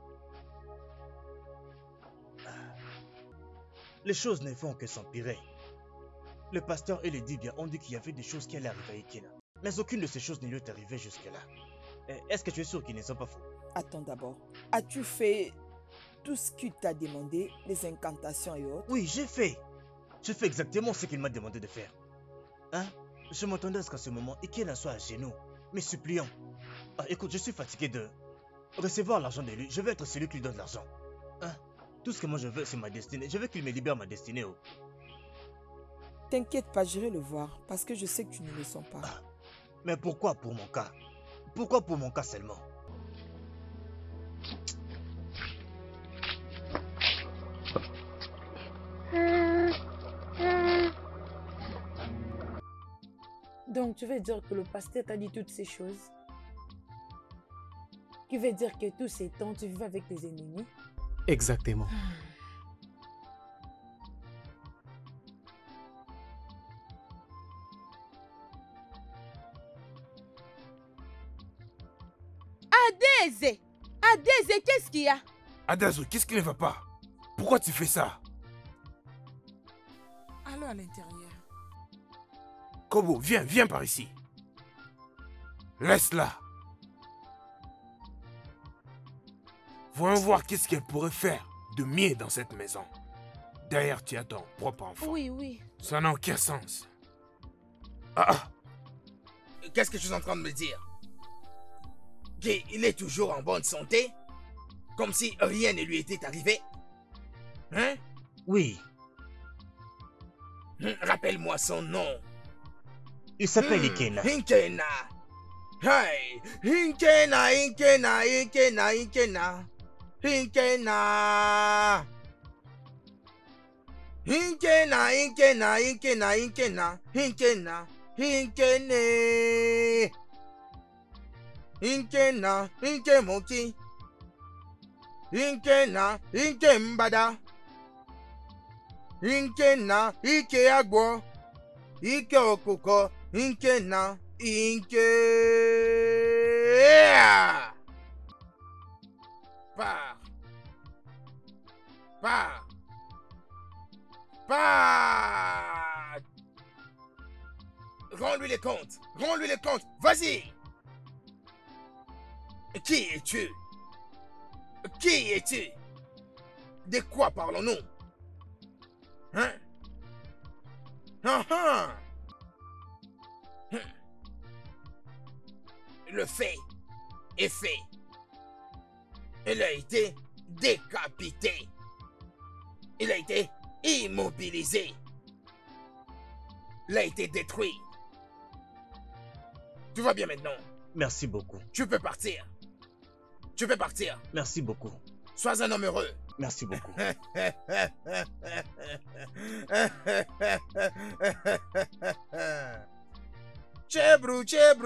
Les choses ne font que s'empirer. Le pasteur et les Dibia ont dit qu'il y avait des choses qui allaient arriver à Ikena. Mais aucune de ces choses ne lui est arrivée jusque-là. Est-ce que tu es sûr qu'ils ne sont pas faux? Attends d'abord. As-tu fait tout ce qu'il t'a demandé, les incantations et autres? Oui, j'ai fait. J'ai fait exactement ce qu'il m'a demandé de faire. Hein? Je m'attendais à ce qu'à ce moment, Ikena soit à genoux, mais suppliant. Ah, écoute, je suis fatigué de recevoir l'argent de lui. Je veux être celui qui lui donne l'argent. Hein? Tout ce que moi je veux, c'est ma destinée. Je veux qu'il me libère ma destinée. Oh. T'inquiète pas, j'irai le voir, parce que je sais que tu ne le sens pas. Ah, mais pourquoi pour mon cas? Pourquoi pour mon cas seulement? Donc, tu veux dire que le pasteur t'a dit toutes ces choses? Tu veux dire que tous ces temps, tu vivais avec tes ennemis? Exactement. Adèse! Adèse, qu'est-ce qu'il y a? Adazo, qu'est-ce qui ne va pas? Pourquoi tu fais ça? Allons à l'intérieur. Kobo, viens par ici. Laisse-la. Voyons voir qu'est-ce qu'elle pourrait faire de mieux dans cette maison. Derrière, tu as ton propre enfant. Oui. Ça n'a aucun sens. Qu'est-ce que tu es en train de me dire? Qu'il est toujours en bonne santé? Comme si rien ne lui était arrivé? Hein? Oui. Rappelle-moi son nom. Il s'appelle Ikena. Ikena. Hey! Ikena. Ikena. Ikena. Inkena, Inke Moki. Inkena, Inke Mbada. Inkena, Ike Agbo. Ike Okuko. Inkena, Inke. Pars. Rends-lui les comptes. Vas-y. Qui es-tu? De quoi parlons-nous? Hein? Le fait est fait. Il a été décapité. Il a été immobilisé. Il a été détruit. Tu vas bien maintenant? Merci beaucoup. Tu peux partir. Merci beaucoup. Sois un homme heureux. Merci beaucoup. Chebru.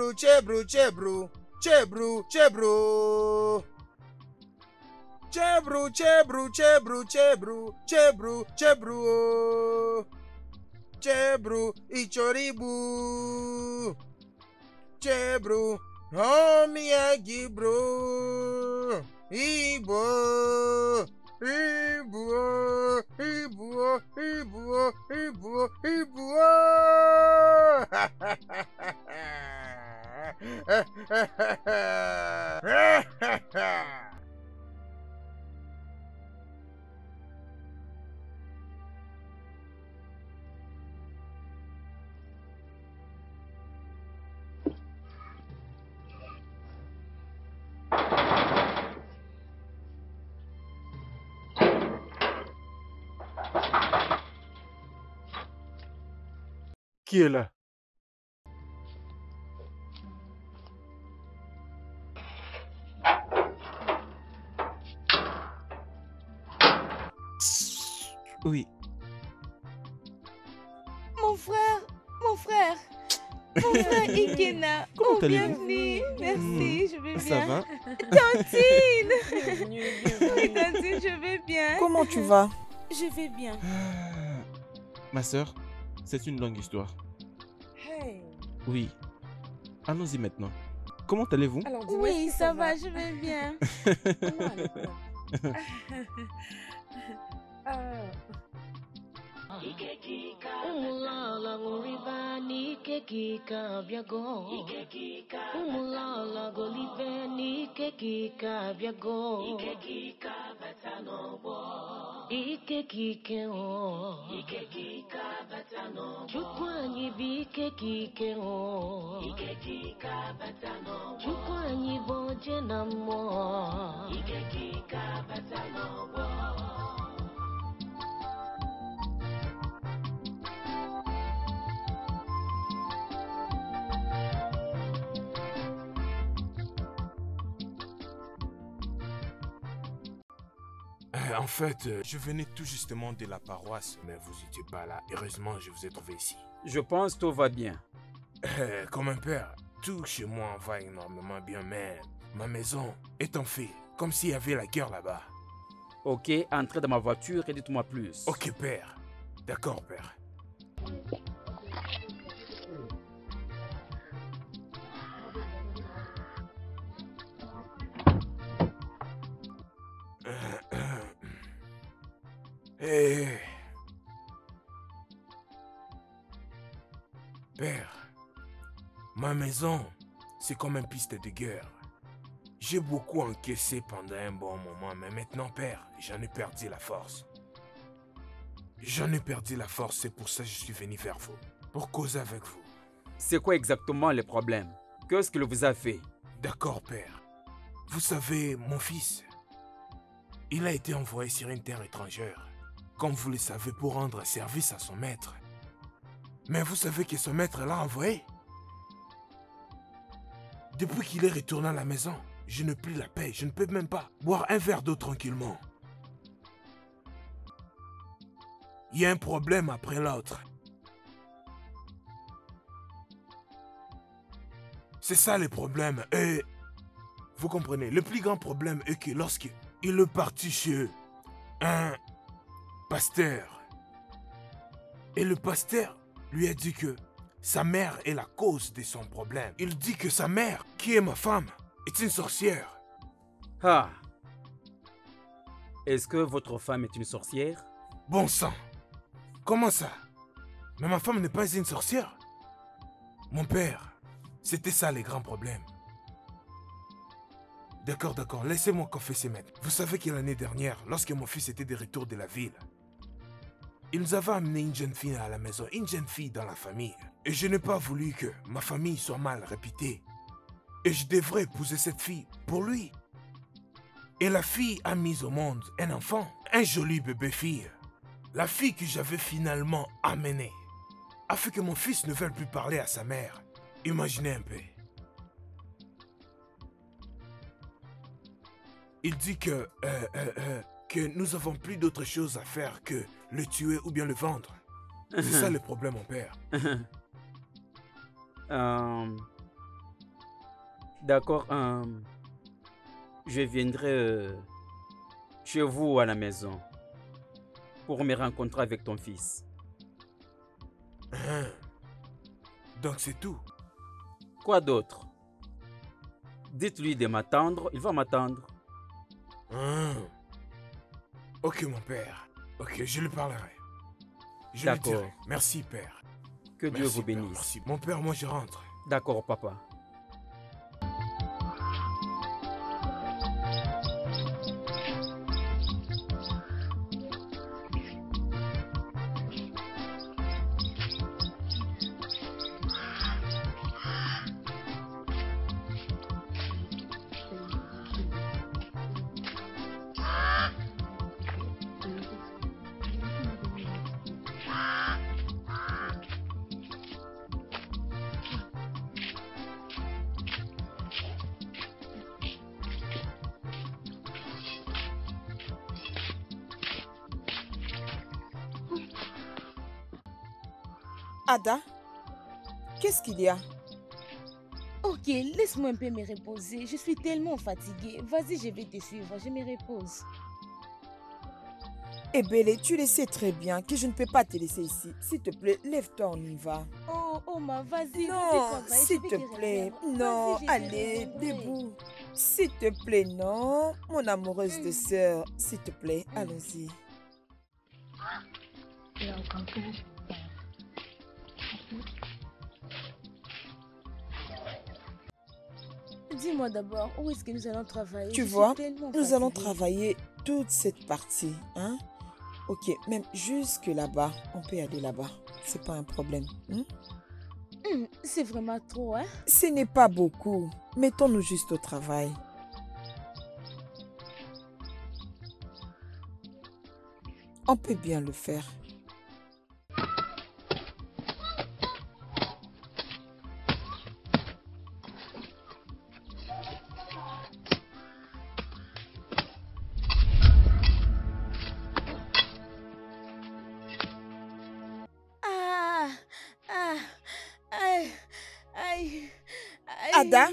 Chebru, Ichoribu. Chebru, Omiagi bro. Ibo. Qui est là? Oui. Mon frère Ikena. Comment allez-vous? Bienvenue. Merci, je vais bien. Ça va? Tantine. Oui, Tantine, je vais bien. Comment tu vas? Je vais bien. Ma sœur, c'est une longue histoire. Hey. Oui. Allons-y maintenant. Comment allez-vous? Alors, Oui, ça va, je vais bien. Umulala nguriva ni kekika vyago. Umulala golive ni kekika vyago. Ikekika batano ike kike o ike kika batano chukwanyi bike kike o ike kika batano chukwanyi boje namo ike kika batano En fait, je venais tout justement de la paroisse, mais vous n'étiez pas là. Heureusement, je vous ai trouvé ici. Je pense que tout va bien. Comme un père, tout chez moi va énormément bien, mais ma maison est en feu, comme s'il y avait la guerre là-bas. Ok, entrez dans ma voiture et dites-moi plus. Ok, père. D'accord, père. Hey. Père, ma maison, c'est comme une piste de guerre. J'ai beaucoup encaissé pendant un bon moment, mais maintenant, père, j'en ai perdu la force. J'en ai perdu la force, c'est pour ça que je suis venu vers vous, pour causer avec vous. C'est quoi exactement le problème? Qu'est-ce qu'il vous a fait? D'accord, père. Vous savez, mon fils, il a été envoyé sur une terre étrangère, comme vous le savez, pour rendre service à son maître. Mais vous savez que son maître l'a envoyé. Depuis qu'il est retourné à la maison, je n'ai plus la paix. Je ne peux même pas boire un verre d'eau tranquillement. Il y a un problème après l'autre. C'est ça le problème. Et vous comprenez, le plus grand problème est que lorsqu'il est parti chez un pasteur, et le pasteur lui a dit que sa mère est la cause de son problème. Il dit que sa mère, qui est ma femme, est une sorcière. Ah. Est-ce que votre femme est une sorcière? Bon sang. Comment ça? Mais ma femme n'est pas une sorcière. Mon père, c'était ça les grands problèmes. D'accord, d'accord, laissez-moi confesser maintenant. Vous savez que l'année dernière, lorsque mon fils était de retour de la ville, il nous avait amené une jeune fille à la maison, une jeune fille dans la famille. Et je n'ai pas voulu que ma famille soit mal réputée. Et je devrais épouser cette fille pour lui. Et la fille a mis au monde un enfant, un joli bébé fille. La fille que j'avais finalement amenée a fait que mon fils ne veuille plus parler à sa mère. Imaginez un peu. Il dit que nous avons plus d'autre chose à faire que le tuer ou bien le vendre. C'est ça le problème, mon père. D'accord, je viendrai chez vous à la maison pour me rencontrer avec ton fils. Donc c'est tout. Quoi d'autre? Dites-lui de m'attendre, il va m'attendre. Ok, mon père. Ok, je lui parlerai. Je lui D'accord. dirai. Merci, père. Que Dieu Merci, vous père, bénisse. merci. Mon père, moi je rentre. D'accord, papa. Ada, qu'est-ce qu'il y a? Ok, laisse-moi un peu me reposer. Je suis tellement fatiguée. Vas-y, je vais te suivre. Je me repose. Eh Bélé, tu le sais très bien que je ne peux pas te laisser ici. S'il te plaît, lève-toi, on y va. Oh, Oma, vas-y. Non, s'il te plaît. Non, allez, debout. S'il te plaît, non. Mon amoureuse de sœur, s'il te plaît, allons-y. Dis-moi d'abord, où est-ce que nous allons travailler? Tu vois, nous allons travailler toute cette partie, hein? Ok, même jusque là-bas, on peut aller là-bas. C'est pas un problème. C'est vraiment trop, hein? Ce n'est pas beaucoup. Mettons-nous juste au travail. On peut bien le faire. Ada?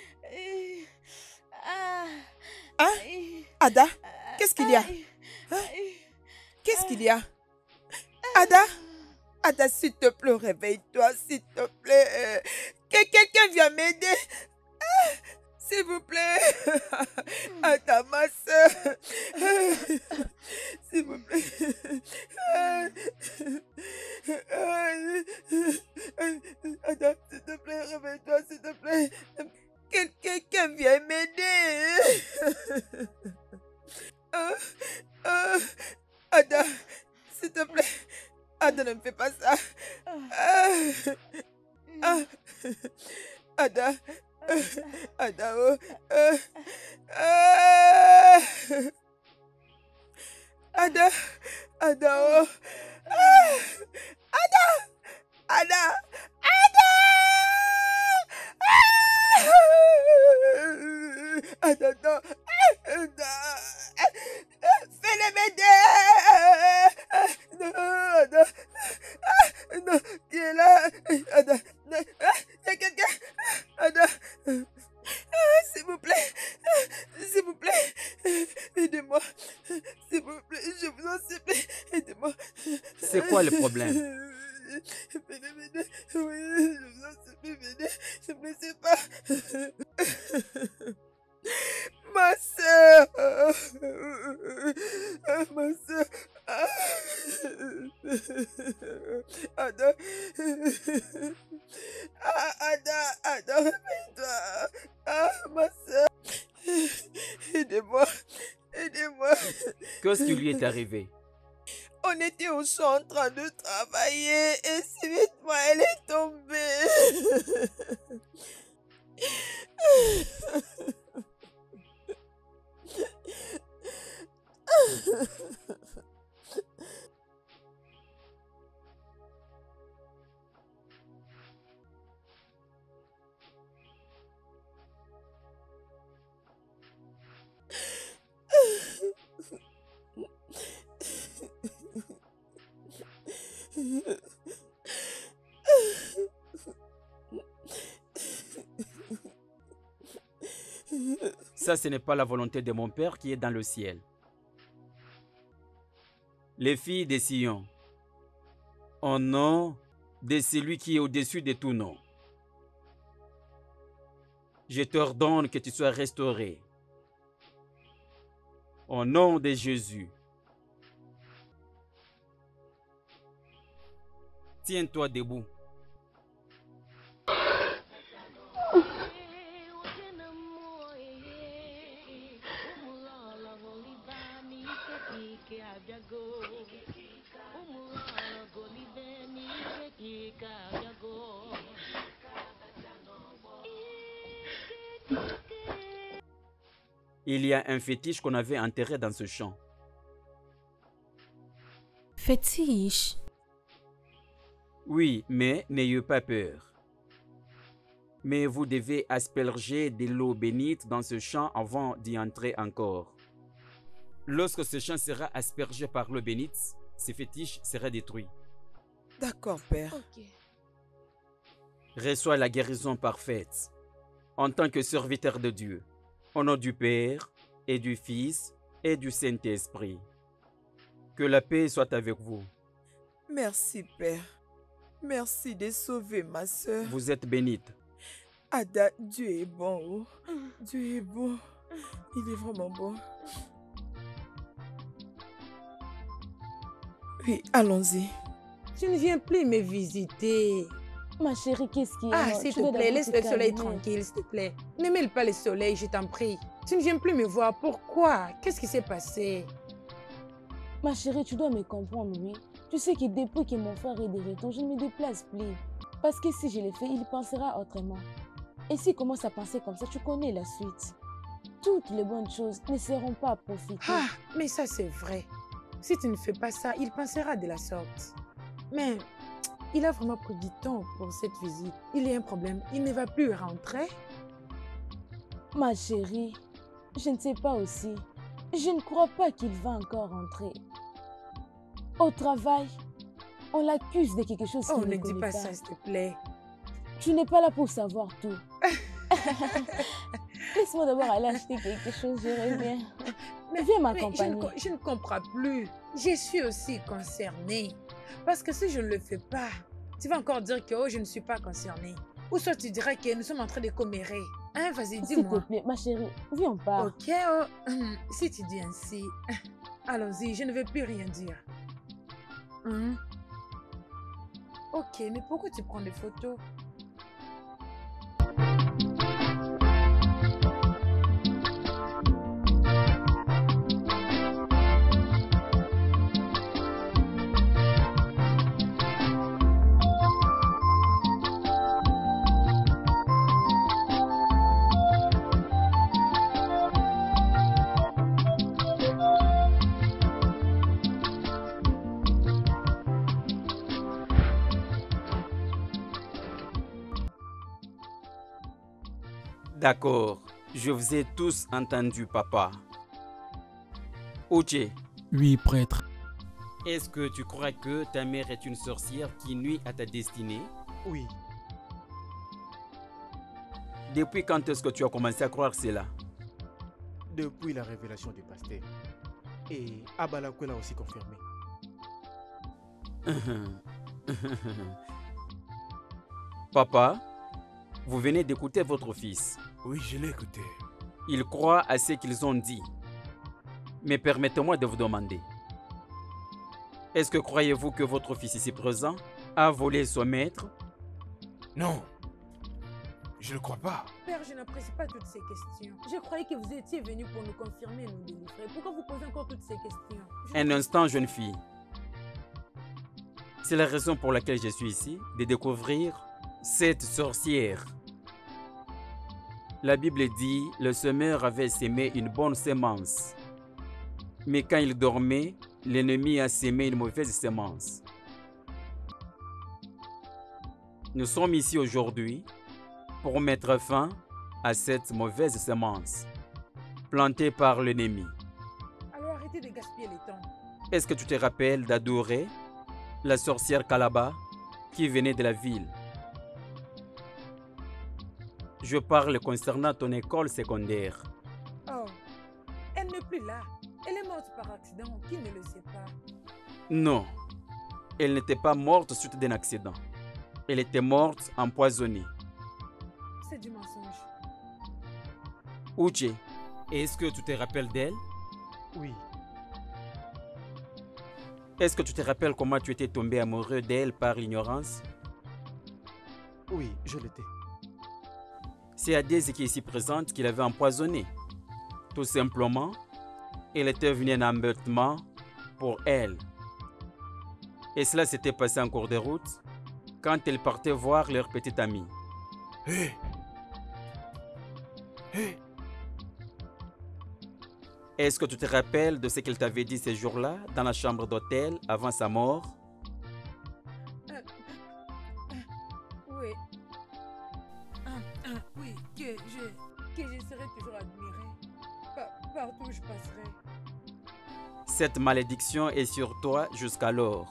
Hein? Ada? Qu'est-ce qu'il y a? Hein? Qu'est-ce qu'il y a? Ada? Ada, s'il te plaît, réveille-toi, s'il te plaît. Que quelqu'un vienne m'aider. S'il vous plaît. Ada, ma soeur. S'il vous plaît. Ada, s'il te plaît, réveille-toi, s'il te plaît. Quelqu'un vient m'aider. Ada, s'il te plaît. Ada, ne me fais pas ça. Ada. Ada, oh. Ada. Ada, oh. Ada. Ada. Ada, non. Fais-le m'aider. Non. Non, qui est là? Ada. Il y a quelqu'un. Ada. S'il vous plaît. S'il vous plaît. Aidez-moi. S'il vous plaît. Je vous en supplie. Aidez-moi. C'est quoi le problème? Venez m'aider. Oui, je vous en supplie, venez. Ne me laissez pas. Ma soeur. Ma soeur. Ada. Ada, réveille-toi. Ma soeur. Aidez-moi. Aidez-moi. Qu'est-ce qui lui est arrivé? On était au champ en train de travailler et subitement elle est tombée. Ça, ce n'est pas la volonté de mon Père qui est dans le ciel. Les filles de Sion, au nom de celui qui est au-dessus de tout nom, je t'ordonne que tu sois restauré. Au nom de Jésus. Tiens-toi debout. Il y a un fétiche qu'on avait enterré dans ce champ. Fétiche? Oui, mais n'ayez pas peur. Mais vous devez asperger de l'eau bénite dans ce champ avant d'y entrer encore. Lorsque ce champ sera aspergé par l'eau bénite, ce fétiche sera détruit. D'accord, Père. Ok. Reçois la guérison parfaite en tant que serviteur de Dieu. Au nom du Père, et du Fils, et du Saint-Esprit. Que la paix soit avec vous. Merci, Père. Merci de sauver ma soeur. Vous êtes bénite. Ada, Dieu est bon. Oh. Dieu est bon. Il est vraiment bon. Oui, allons-y. Tu ne viens plus me visiter. Ma chérie, qu'est-ce qu'il y a? Ah, s'il te plaît, laisse le soleil tranquille, s'il te plaît. Ne mêle pas le soleil, je t'en prie. Tu ne viens plus me voir. Pourquoi? Qu'est-ce qui s'est passé? Ma chérie, tu dois me comprendre, oui. Tu sais que depuis que mon frère est de retour, je ne me déplace plus. Parce que si je le fais, il pensera autrement. Et s'il commence à penser comme ça, tu connais la suite. Toutes les bonnes choses ne seront pas à profiter. Ah, mais ça c'est vrai. Si tu ne fais pas ça, il pensera de la sorte. Mais il a vraiment pris du temps pour cette visite. Il y a un problème. Il ne va plus rentrer. Ma chérie, je ne sais pas aussi. Je ne crois pas qu'il va encore rentrer. Au travail, on l'accuse de quelque chose qu'il ne connaît pas. Oh, ne dis pas ça, s'il te plaît. Tu n'es pas là pour savoir tout. Laisse-moi d'abord aller acheter quelque chose, je reviens. Mais viens m'accompagner. Je ne comprends plus. Je suis aussi concernée. Parce que si je ne le fais pas, tu vas encore dire que je ne suis pas concernée. Ou soit tu diras que nous sommes en train de commérer. Hein, vas-y, dis-moi. S'il te plaît, ma chérie, viens, on part. Ok, si tu dis ainsi, allons-y, je ne vais plus rien dire. Ok, mais pourquoi tu prends des photos? D'accord, je vous ai tous entendu, papa. Uche. Oui, prêtre. Est-ce que tu crois que ta mère est une sorcière qui nuit à ta destinée? Oui. Depuis quand est-ce que tu as commencé à croire cela? Depuis la révélation du pasteur. Et Abalakou l'a aussi confirmé. Papa, vous venez d'écouter votre fils. Oui, je l'ai écouté. Il croit à ce qu'ils ont dit. Mais permettez-moi de vous demander. Est-ce que croyez-vous que votre fils ici présent a volé son maître? Non. Je ne crois pas. Père, je n'apprécie pas toutes ces questions. Je croyais que vous étiez venu pour nous confirmer et nous délivrer. Pourquoi vous posez encore toutes ces questions? Un instant, jeune fille. C'est la raison pour laquelle je suis ici, de découvrir cette sorcière. La Bible dit, le semeur avait sémé une bonne sémence. Mais quand il dormait, l'ennemi a sémé une mauvaise sémence. Nous sommes ici aujourd'hui pour mettre fin à cette mauvaise sémence, plantée par l'ennemi. Alors arrêtez de gaspiller le temps. Est-ce que tu te rappelles d'adorer la sorcière Kalaba qui venait de la ville? Je parle concernant ton école secondaire. Oh, elle n'est plus là. Elle est morte par accident. Qui ne le sait pas? Non, elle n'était pas morte suite d'un accident. Elle était morte empoisonnée. C'est du mensonge. Uche, est-ce que tu te rappelles d'elle? Oui. Est-ce que tu te rappelles comment tu étais tombé amoureux d'elle par l'ignorance? Oui, je l'étais. C'est Adèse qui est ici présente qui l'avait empoisonnée. Tout simplement, elle était venue un embêtement pour elle. Et cela s'était passé en cours de route quand elle partait voir leur petite amie. Hé! Hé! Est-ce que tu te rappelles de ce qu'elle t'avait dit ces jours-là dans la chambre d'hôtel avant sa mort? Oui. Oui, que je serai toujours admirée. Partout où je passerai. Cette malédiction est sur toi jusqu'alors.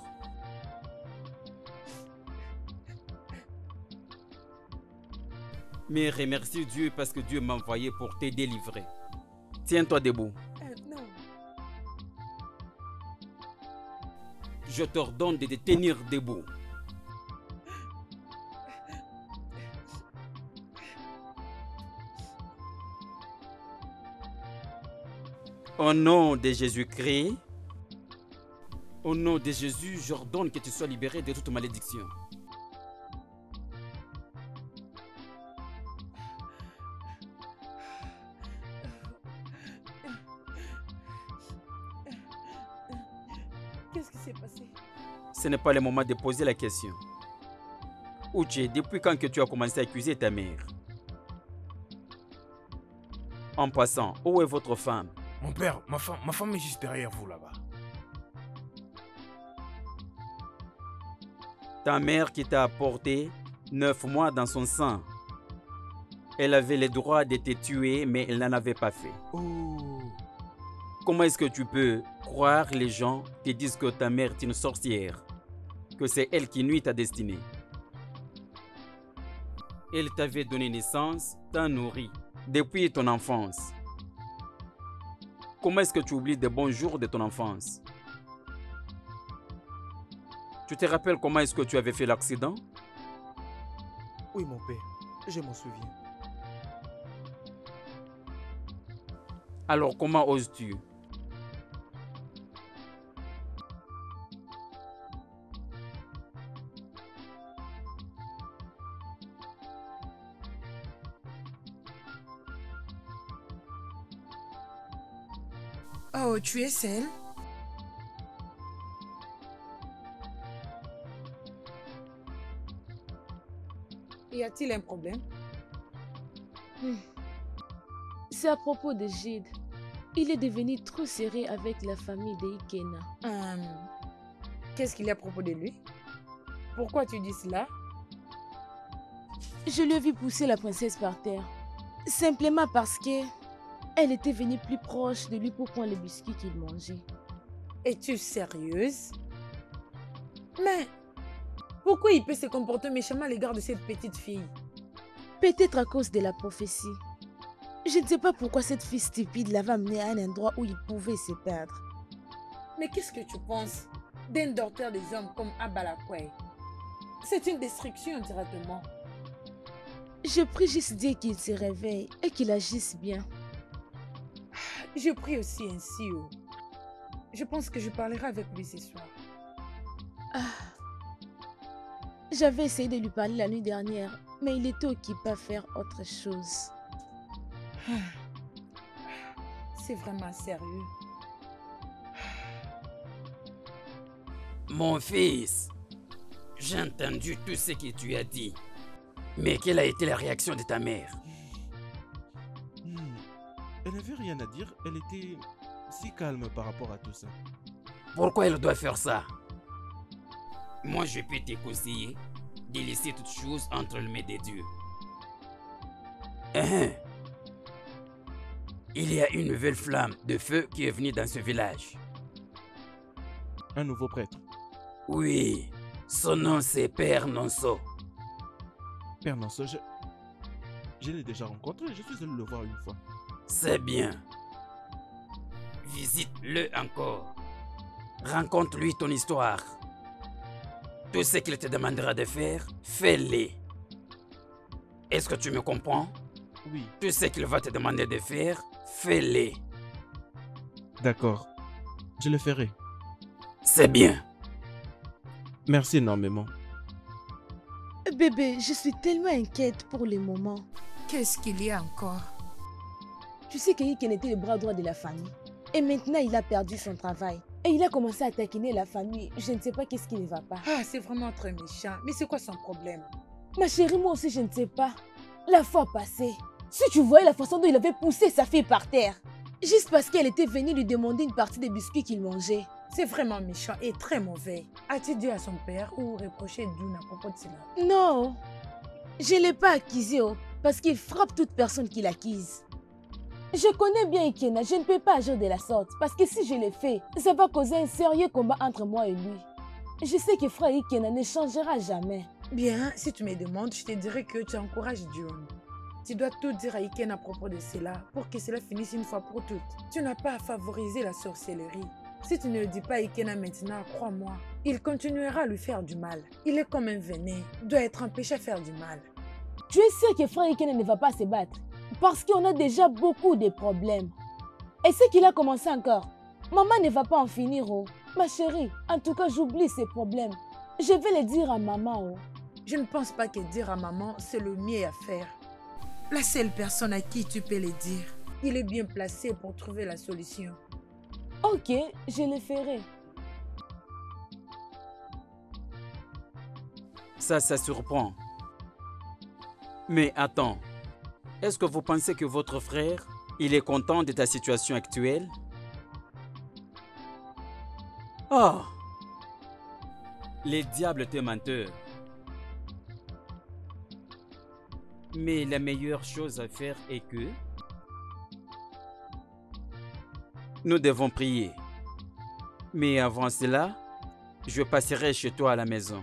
Mais remercie Dieu parce que Dieu m'a envoyé pour te délivrer. Tiens-toi debout. Non. Je t'ordonne de te tenir debout. Au nom de Jésus-Christ, au nom de Jésus, j'ordonne que tu sois libéré de toute malédiction. Qu'est-ce qui s'est passé? Ce n'est pas le moment de poser la question. Uche, depuis quand que tu as commencé à accuser ta mère? En passant, où est votre femme? Mon père, ma femme est juste derrière vous là-bas. Ta mère qui t'a apporté 9 mois dans son sein. Elle avait le droit de te tuer, mais elle n'en avait pas fait. Oh. Comment est-ce que tu peux croire les gens qui disent que ta mère est une sorcière? Que c'est elle qui nuit ta destinée? Elle t'avait donné naissance, t'a nourri, depuis ton enfance. Comment est-ce que tu oublies des bons jours de ton enfance? Tu te rappelles comment est-ce que tu avais fait l'accident? Oui, mon père, je m'en souviens. Alors comment oses-tu? Oh, tu es seule? Y a-t-il un problème? C'est à propos de Gide. Il est devenu trop serré avec la famille de Ikena. Qu'est-ce qu'il y a à propos de lui? Pourquoi tu dis cela? Je lui ai vu pousser la princesse par terre. Simplement parce que elle était venue plus proche de lui pour prendre les biscuits qu'il mangeait. Es-tu sérieuse? Mais pourquoi il peut se comporter méchamment à l'égard de cette petite fille? Peut-être à cause de la prophétie. Je ne sais pas pourquoi cette fille stupide l'avait amené à un endroit où il pouvait se perdre. Mais qu'est-ce que tu penses d'un docteur des hommes comme Abalakwe? C'est une destruction directement. Je prie juste Dieu qu'il se réveille et qu'il agisse bien. Je prie aussi ainsi. Oh. Je pense que je parlerai avec lui ce soir. J'avais essayé de lui parler la nuit dernière, mais il était occupé à faire autre chose. C'est vraiment sérieux. Mon fils, j'ai entendu tout ce que tu as dit. Mais quelle a été la réaction de ta mère? Elle n'avait rien à dire, elle était si calme par rapport à tout ça. Pourquoi elle doit faire ça? Moi, je peux te conseiller de laisser toutes choses entre les mains de Dieu. Il y a une nouvelle flamme de feu qui est venue dans ce village. Un nouveau prêtre? Oui, son nom c'est Père Nonso. Père Nonso, je l'ai déjà rencontré, je suis allé le voir une fois. C'est bien. Visite-le encore. Raconte-lui ton histoire. Tout ce qu'il te demandera de faire, fais-le. Est-ce que tu me comprends? Oui. Tout ce qu'il va te demander de faire, fais-le. D'accord. Je le ferai. C'est bien. Merci énormément. Bébé, je suis tellement inquiète pour le moment. Qu'est-ce qu'il y a encore? Tu sais qu'Iken était le bras droit de la famille. Et maintenant, il a perdu son travail. Et il a commencé à taquiner la famille. Je ne sais pas qu'est-ce qui ne va pas. Ah, c'est vraiment très méchant. Mais c'est quoi son problème? Ma chérie, moi aussi, je ne sais pas. La fois passée, si tu voyais la façon dont il avait poussé sa fille par terre, juste parce qu'elle était venue lui demander une partie des biscuits qu'il mangeait. C'est vraiment méchant et très mauvais. As-tu dit à son père ou reproché Dune à propos de cela? Non, je ne l'ai pas accusé, parce qu'il frappe toute personne qu'il accuse. Je connais bien Ikena, je ne peux pas agir de la sorte, parce que si je le fais, ça va causer un sérieux combat entre moi et lui. Je sais que frère Ikena ne changera jamais. Bien, si tu me demandes, je te dirais que tu encourages Dune. Tu dois tout dire à Iken à propos de cela, pour que cela finisse une fois pour toutes. Tu n'as pas à favoriser la sorcellerie. Si tu ne le dis pas à Ikena maintenant, crois-moi, il continuera à lui faire du mal. Il est comme un venin, doit être empêché à faire du mal. Tu es sûr que frère Ikena ne va pas se battre? Parce qu'on a déjà beaucoup de problèmes. Et ce qu'il a commencé encore, maman ne va pas en finir, oh. Ma chérie, en tout cas, j'oublie ces problèmes. Je vais le dire à maman, oh. Je ne pense pas que dire à maman, c'est le mieux à faire. La seule personne à qui tu peux le dire. Il est bien placé pour trouver la solution. Ok, je le ferai. Ça surprend. Mais attends, est-ce que vous pensez que votre frère, il est content de ta situation actuelle? Oh! Les diables te menteur. Mais la meilleure chose à faire est que nous devons prier. Mais avant cela, je passerai chez toi à la maison.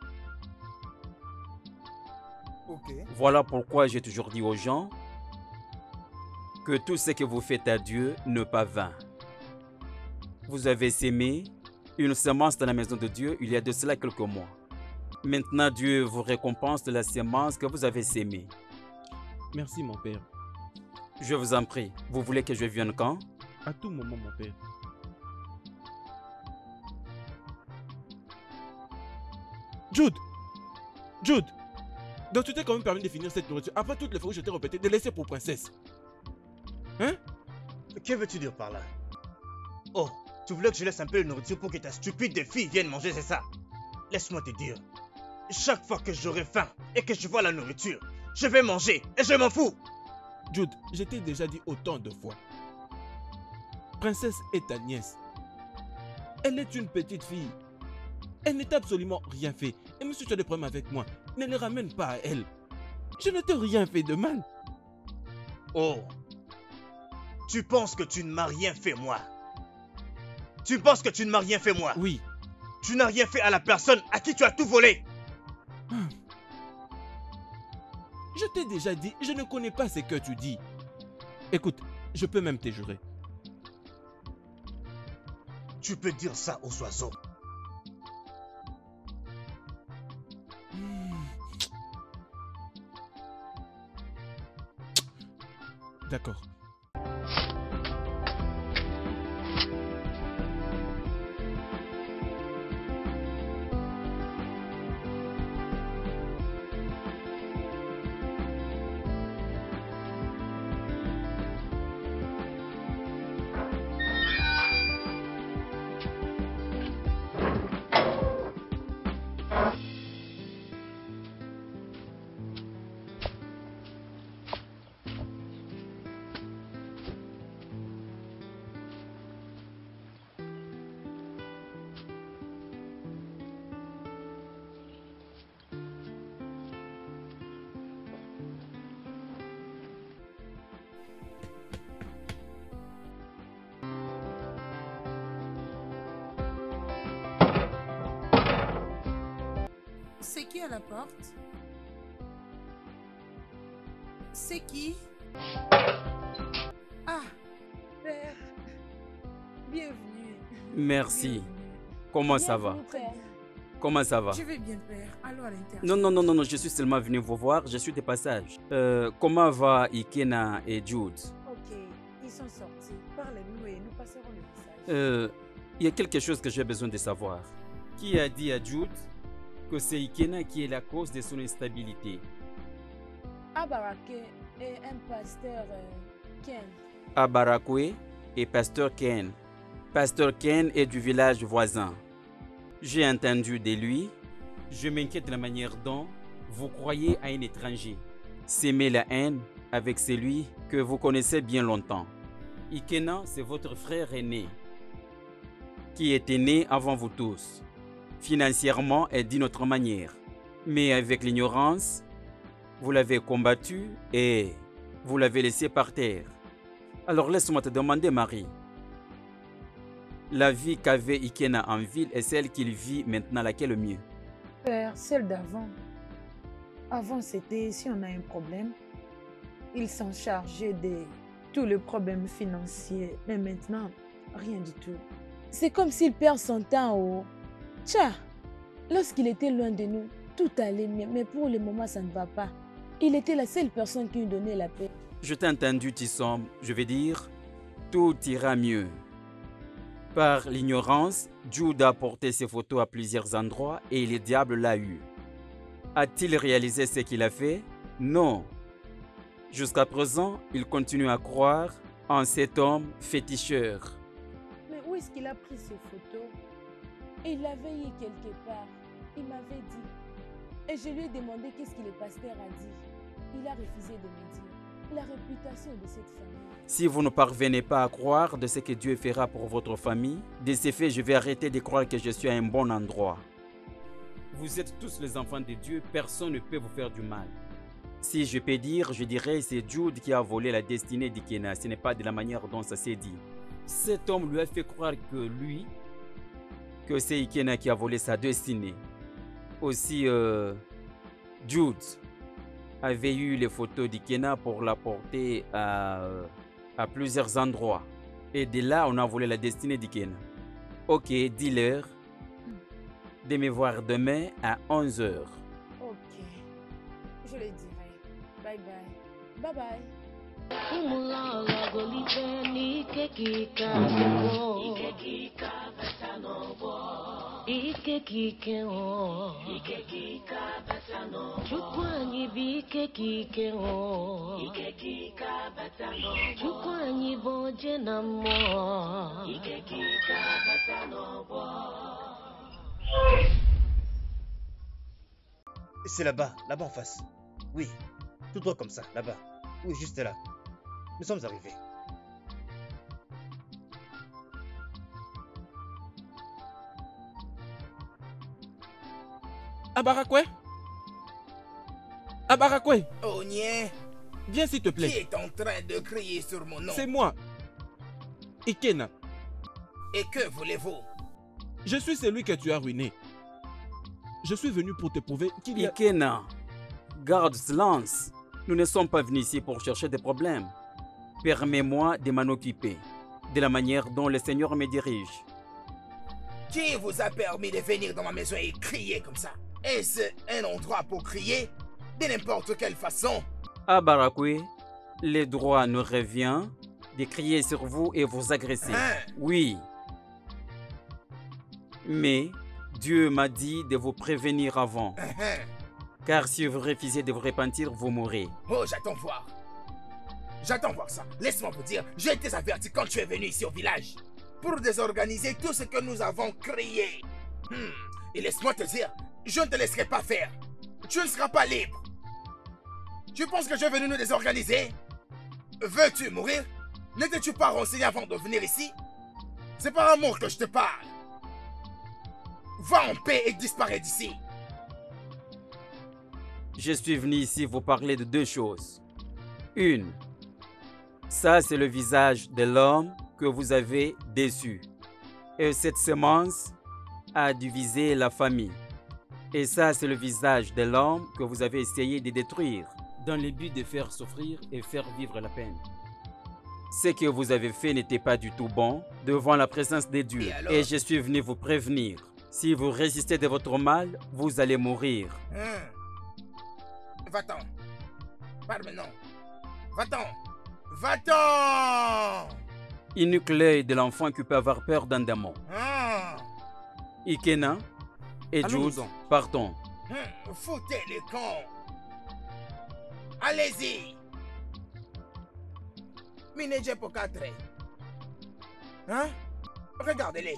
Ok. Voilà pourquoi j'ai toujours dit aux gens que tout ce que vous faites à Dieu n'est pas vain. Vous avez sémé une semence dans la maison de Dieu il y a de cela quelques mois. Maintenant, Dieu vous récompense de la semence que vous avez sémée. Merci, mon père. Je vous en prie. Vous voulez que je vienne quand? À tout moment, mon père. Jude! Jude! Donc tu t'es quand même permis de finir cette nourriture après toutes les fois où je t'ai répété de laisser pour princesse. Hein? Que veux-tu dire par là? Oh, tu voulais que je laisse un peu de nourriture pour que ta stupide fille vienne manger, c'est ça? Laisse-moi te dire. Chaque fois que j'aurai faim et que je vois la nourriture, je vais manger et je m'en fous. Jude, je t'ai déjà dit autant de fois. Princesse est ta nièce. Elle est une petite fille. Elle n'est absolument rien fait. Et même si tu as des problèmes avec moi, ne les ramène pas à elle. Je ne t'ai rien fait de mal. Oh. Tu penses que tu ne m'as rien fait, moi? Tu penses que tu ne m'as rien fait, moi? Oui. Tu n'as rien fait à la personne à qui tu as tout volé. Je t'ai déjà dit, je ne connais pas ce que tu dis. Écoute, je peux même te jurer. Tu peux dire ça aux oiseaux. D'accord. C'est qui à la porte? C'est qui? Ah, père. Bienvenue. Merci. Bienvenue. Comment ça va? Comment ça va? Je vais bien, père. Allons à l'intérieur. Non, je suis seulement venu vous voir, je suis de passage. Comment va Ikena et Jude? Ok, ils sont sortis. Parlez-nous et nous passerons le message. Il y a quelque chose que j'ai besoin de savoir. Qui a dit à Jude que c'est Ikena qui est la cause de son instabilité? Abarake et un pasteur Ken. Abarakwe et pasteur Ken. Pasteur Ken est du village voisin. J'ai entendu de lui. Je m'inquiète de la manière dont vous croyez à un étranger. S'aimer la haine avec celui que vous connaissez bien longtemps. Ikena, c'est votre frère aîné, qui était né avant vous tous. Financièrement et d'une autre manière. Mais avec l'ignorance, vous l'avez combattu et vous l'avez laissé par terre. Alors laisse-moi te demander, Marie. La vie qu'avait Ikena en ville et celle qu'il vit maintenant, laquelle est mieux? Père, celle d'avant. Avant, c'était si on a un problème, ils s'en chargeaient de tous les problèmes financiers. Mais maintenant, rien du tout. C'est comme s'il perd son temps au... Tcha, lorsqu'il était loin de nous, tout allait mieux, mais pour le moment, ça ne va pas. Il était la seule personne qui nous donnait la paix. Je t'ai entendu, Tissom. Je veux dire, tout ira mieux. Par l'ignorance, Jude a porté ses photos à plusieurs endroits et le diable l'a eu. A-t-il réalisé ce qu'il a fait? Non. Jusqu'à présent, il continue à croire en cet homme féticheur. Mais où est-ce qu'il a pris ces photos? Il l'avait eu quelque part. Il m'avait dit. Et je lui ai demandé qu'est-ce que le pasteur a dit. Il a refusé de me dire. La réputation de cette famille. Si vous ne parvenez pas à croire de ce que Dieu fera pour votre famille, de ce fait, je vais arrêter de croire que je suis à un bon endroit. Vous êtes tous les enfants de Dieu, personne ne peut vous faire du mal. Si je peux dire, je dirais c'est Jude qui a volé la destinée d'Ikena. Ce n'est pas de la manière dont ça s'est dit. Cet homme lui a fait croire que c'est Ikena qui a volé sa destinée. Aussi, Jude avait eu les photos d'Ikena pour la porter à plusieurs endroits. Et de là, on a volé la destinée d'Ikena. Ok, dis-leur de me voir demain à 11h. Ok, je le dirai. Bye bye. Bye bye. C'est là-bas en face. Oui, tout droit comme ça, là-bas. Oui, juste là. Nous sommes arrivés. Abarakwe? Abarakwe? Oh, nie. Viens s'il te plaît. Qui est en train de crier sur mon nom? C'est moi. Ikena. Et que voulez-vous? Je suis celui que tu as ruiné. Je suis venu pour te prouver qu'il y a... Ikena, garde silence. Nous ne sommes pas venus ici pour chercher des problèmes. Permets-moi de m'en occuper, de la manière dont le Seigneur me dirige. Qui vous a permis de venir dans ma maison et crier comme ça? Est-ce un endroit pour crier? De n'importe quelle façon? À Barakwe, le droit nous revient de crier sur vous et vous agresser. Oui. Mais Dieu m'a dit de vous prévenir avant. Car si vous refusez de vous repentir, vous mourrez. Oh, j'attends voir. J'attends voir ça. Laisse-moi vous dire, j'ai été averti quand tu es venu ici au village pour désorganiser tout ce que nous avons créé. Et laisse-moi te dire, je ne te laisserai pas faire. Tu ne seras pas libre. Tu penses que je suis venu nous désorganiser? Veux-tu mourir? N'étais-tu pas renseigné avant de venir ici? C'est par amour que je te parle. Va en paix et disparais d'ici. Je suis venu ici vous parler de deux choses. Une, ça c'est le visage de l'homme que vous avez déçu. Et cette semence a divisé la famille. Et ça c'est le visage de l'homme que vous avez essayé de détruire dans le but de faire souffrir et faire vivre la peine. Ce que vous avez fait n'était pas du tout bon devant la présence de Dieu. Et je suis venu vous prévenir. Si vous résistez de votre mal, vous allez mourir. Va-t'en. Parle maintenant. Va-t'en. Va-t'en. Unique l'œil de l'enfant qui peut avoir peur d'un démon. Ikena et Jude, partons. Foutez les camps. Allez-y. Mineje pour 4. Hein? Regardez-les.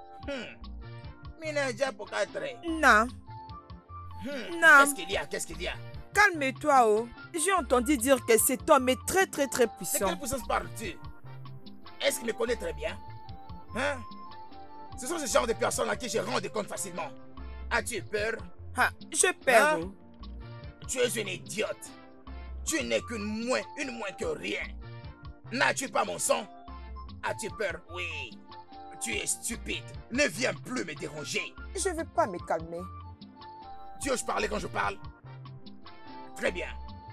Mineje pour 4. Non. Non. Qu'est-ce qu'il y a? Qu'est-ce qu'il y a? Calme-toi, oh. J'ai entendu dire que cet homme est très puissant. De quelle puissance parles-tu? Est-ce qu'il me connaît très bien? Hein? Ce sont ce genre de personnes à qui je rends des comptes facilement. As-tu peur? Ah, j'ai peur. Hein? Tu es une idiote. Tu n'es qu'une moins que rien. N'as-tu pas mon sang? As-tu peur? Oui. Tu es stupide. Ne viens plus me déranger. Je ne vais pas me calmer. Tu oses parler quand je parle? Très bien.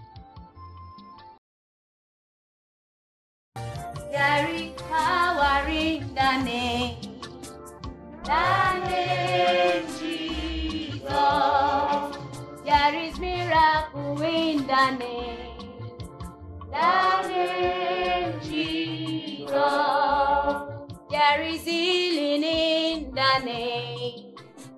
There is power in the name Jesus. There is miracle in the name Jesus. There is healing in the name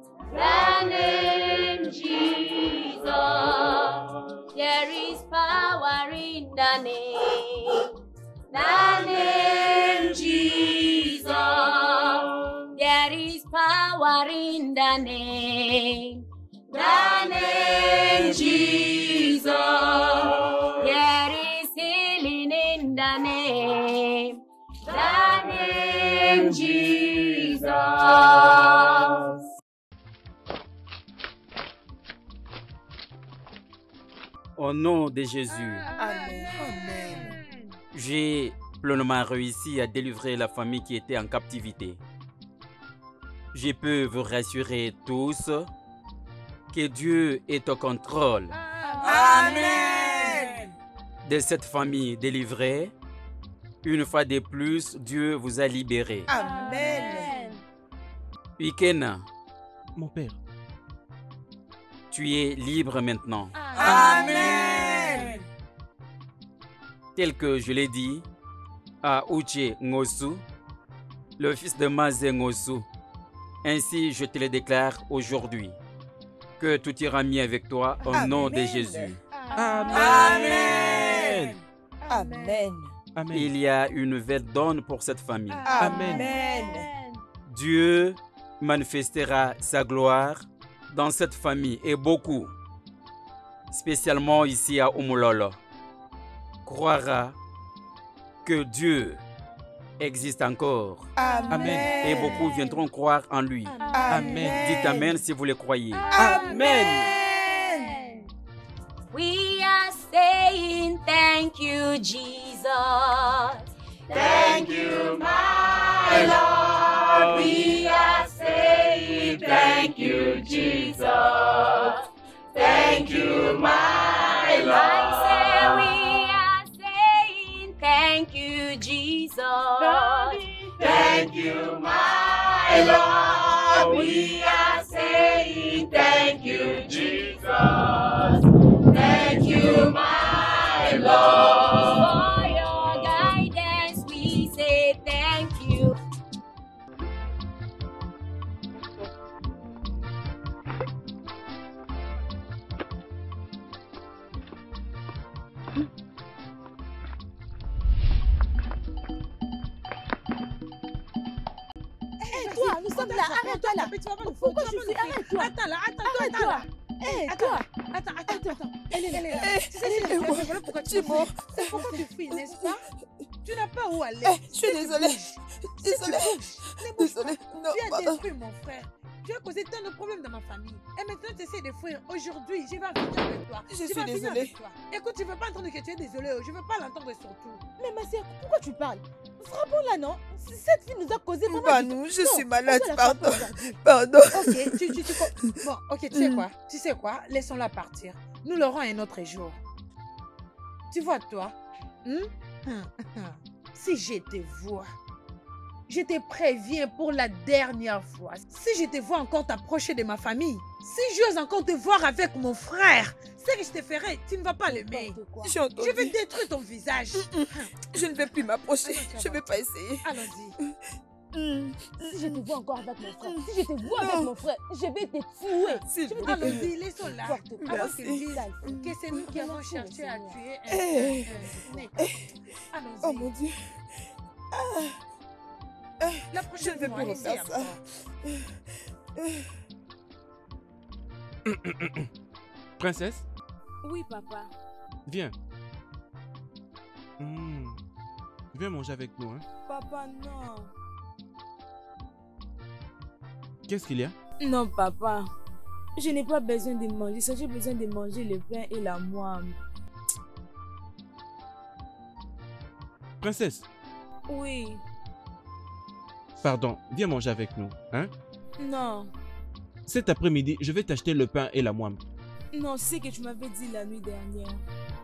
Jesus. There is power in the name Jesus. There is power in the name the name Jesus. There is healing in the name Jesus. Au nom de Jésus, Amen. j'ai pleinement réussi à délivrer la famille qui était en captivité. Je peux vous rassurer tous que Dieu est au contrôle Amen. de cette famille délivrée. Une fois de plus, Dieu vous a libéré. Amen. Ikena, Mon père, tu es libre maintenant. Amen. Tel que je l'ai dit à Uche Ngosu, le fils de Maze Ngosu. Ainsi, je te le déclare aujourd'hui. Que tout ira mieux avec toi au nom de Jésus. Amen. Amen. Amen. Il y a une nouvelle donne pour cette famille. Amen. Dieu manifestera sa gloire dans cette famille et beaucoup, spécialement ici à Umulolo, croira que Dieu existe encore. Amen. Et beaucoup viendront croire en lui. Amen. Dites Amen si vous le croyez. Amen. We are saying thank you, Jesus. Thank you, my Lord. We are saying thank you, Jesus. Thank you, my Lord. I say we are saying thank you, Jesus. Thank you, my Lord. We are saying thank you, Jesus. Thank you, my Lord. For your guidance, we say thank you. Hé, toi, nous sommes là, arrête-toi là. Pourquoi tu fais? Arrête-toi. Attends là. Hé, toi. Attends. Elle est là. Elle est où? Pourquoi tu Timon. fais? Pourquoi tu fuis, n'est-ce pas? Tu n'as pas où aller. Je suis désolée. Désolée. Désolée. Non, Tu as pardon. détruit mon frère. Tu as causé tant de problèmes dans ma famille. Et maintenant, tu essaies de fuir. Aujourd'hui, je vais en finir avec toi. Je suis vais en finir désolée. avec toi. Écoute, tu ne veux pas entendre que tu es désolée. Je ne veux pas l'entendre surtout. Mais ma sœur, pourquoi tu parles? Frappons-la, non? Cette fille nous a causé vraiment... Bah du- non, je Non, suis malade, on va la pardon. frapper aujourd'hui. Pardon. Ok, bon, ok, tu sais quoi? Tu sais quoi? Laissons-la partir. Nous l'aurons un autre jour. Tu vois, toi, si je te vois, je te préviens pour la dernière fois. Si je te vois encore t'approcher de ma famille, si j'ose encore te voir avec mon frère, ce que je te ferai, tu ne vas pas l'aimer. J'ai entendu. Je vais détruire ton visage. Je ne vais plus m'approcher. Je ne vais pas essayer. Allons-y. Si je te vois encore avec mon frère, si je te vois avec mon frère, je vais te tuer. Je vais te Allons-y, tuer. laissons-la. Porte-toi. Avant qu'ils disent Merci. que c'est nous qui avons cherché à tuer Eh. un Allons-y. Oh mon Dieu. La Je prochaine ne vais fois, plus essaie refaire ça. encore. Princesse, Oui, papa. viens. Viens manger avec nous, hein. Papa, non. Qu'est-ce qu'il y a? Non, papa. Je n'ai pas besoin de manger ça. J'ai besoin de manger le pain et la moelle. Princesse, Oui. pardon, viens manger avec nous, hein. Non. Cet après-midi, je vais t'acheter le pain et la moine. Non, c'est ce que tu m'avais dit la nuit dernière.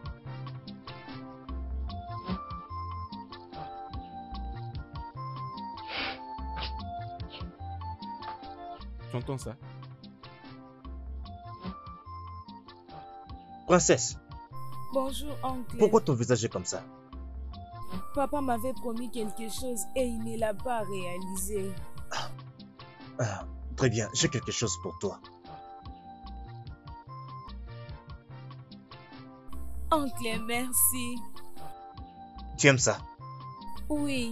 Tu entends ça? Princesse, Bonjour, oncle. pourquoi ton visage est comme ça? Papa m'avait promis quelque chose et il ne l'a pas réalisé. Ah, très bien, j'ai quelque chose pour toi. Oncle, merci. Tu aimes ça? Oui.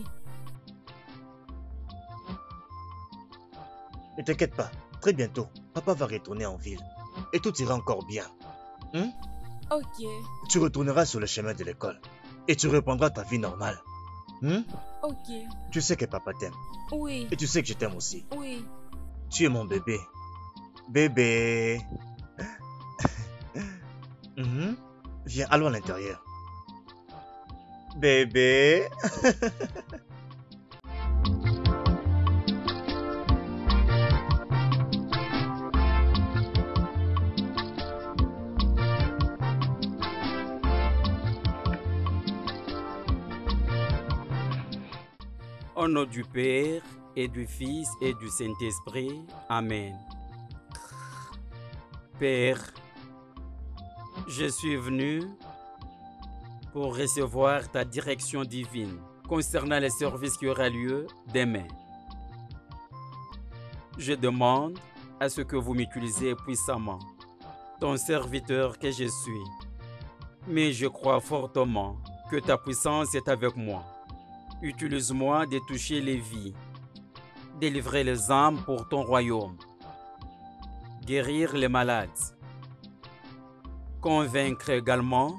Ne t'inquiète pas, très bientôt, papa va retourner en ville. et tout ira encore bien. Ok. Tu retourneras sur le chemin de l'école et tu reprendras ta vie normale. Ok. Tu sais que papa t'aime. Oui. Et tu sais que je t'aime aussi. Oui. Tu es mon bébé. Bébé. Viens, allons à l'intérieur. Bébé. Au nom du Père, et du Fils, et du Saint-Esprit. Amen. Père, je suis venu pour recevoir ta direction divine concernant le service qui aura lieu demain. Je demande à ce que vous m'utilisez puissamment, ton serviteur que je suis. Mais je crois fortement que ta puissance est avec moi. Utilise-moi de toucher les vies, délivrer les âmes pour ton royaume, guérir les malades, convaincre également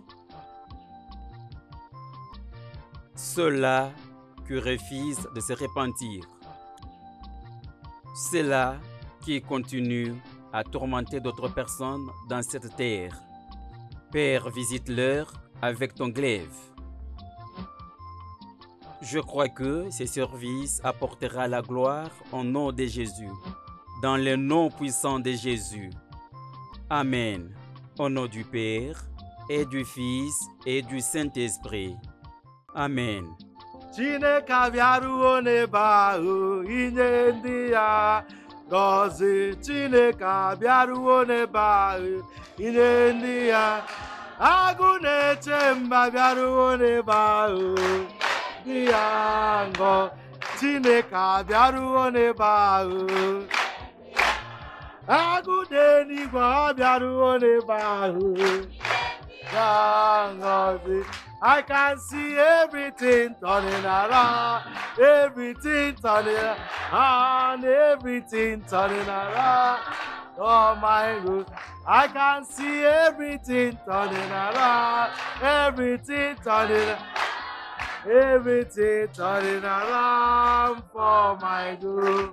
ceux-là qui refusent de se repentir, ceux-là qui continuent à tourmenter d'autres personnes dans cette terre. Père, visite-leur avec ton glaive. Je crois que ce service apportera la gloire au nom de Jésus, dans le nom puissant de Jésus. Amen. Au nom du Père, et du Fils, et du Saint-Esprit. Amen. Chineke abịaruo n'ebe ahụ inye ndị ya ngọzi. Chineke abịaruo n'ebe ahụ inye ndị ya. Agụ na-eche mba abịaruo n'ebe ahụ ndị ya ngọ. Chineke abịaruo n'ebe ahụ. Agụ dị n'igwe abịaruo n'ebe ahụ ya ngọzi. I can see everything turning around, everything turning around, everything turning around. Oh my God, I can see everything turning around, everything turning around for my good.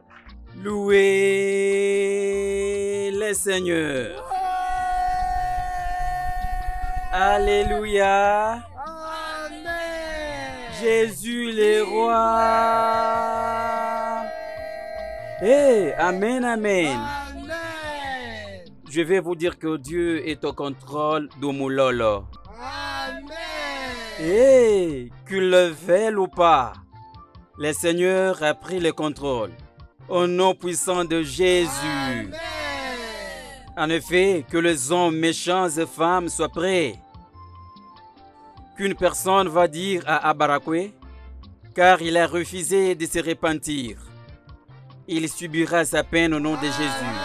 Louez le Seigneur. Alléluia. Jésus le roi. Amen, amen. Je vais vous dire que Dieu est au contrôle d'Umulolo. Qu'il le veuille ou pas, le Seigneur a pris le contrôle. Au nom puissant de Jésus. En effet, que les hommes méchants et femmes soient prêts. Qu'une personne va dire à Abarakwe, car il a refusé de se repentir. Il subira sa peine au nom de Jésus.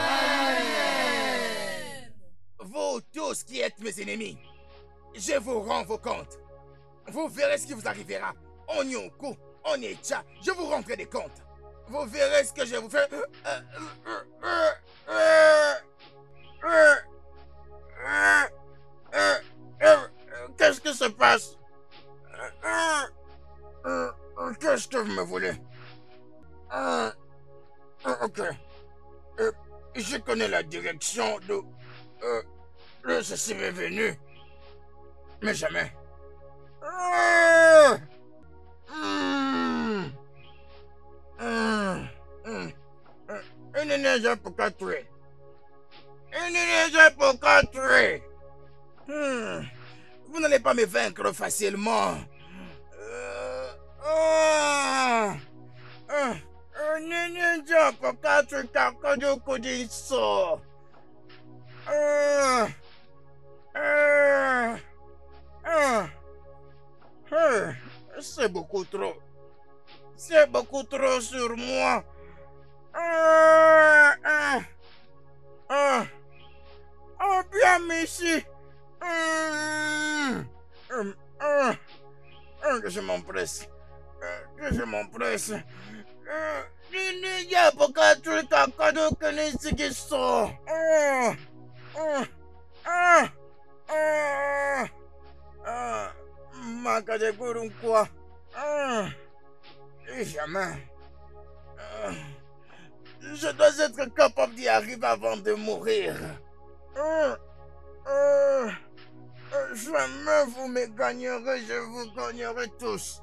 Vous tous qui êtes mes ennemis, je vous rends vos comptes. Vous verrez ce qui vous arrivera. On Yonko, on Echa, je vous rendrai des comptes. Vous verrez ce que je vous fais. Qu'est-ce qui se passe? Qu'est-ce que vous me voulez? Ok. Je connais la direction de... je serai venu. Mais jamais. Une neige pour tuer. Une neige pour tuer. Vous n'allez pas me vaincre facilement. Ninja pour tuer Kakado Kodiso. C'est beaucoup trop. C'est beaucoup trop sur moi. Bien, ici. Que je m'empresse. Que je m'empresse. Il n'y a pas qu'à tuer Kakado Kodiso. Makadegurumkwa. Jamais. Je dois être capable d'y arriver avant de mourir. Jamais vous me gagnerez, je vous gagnerai tous.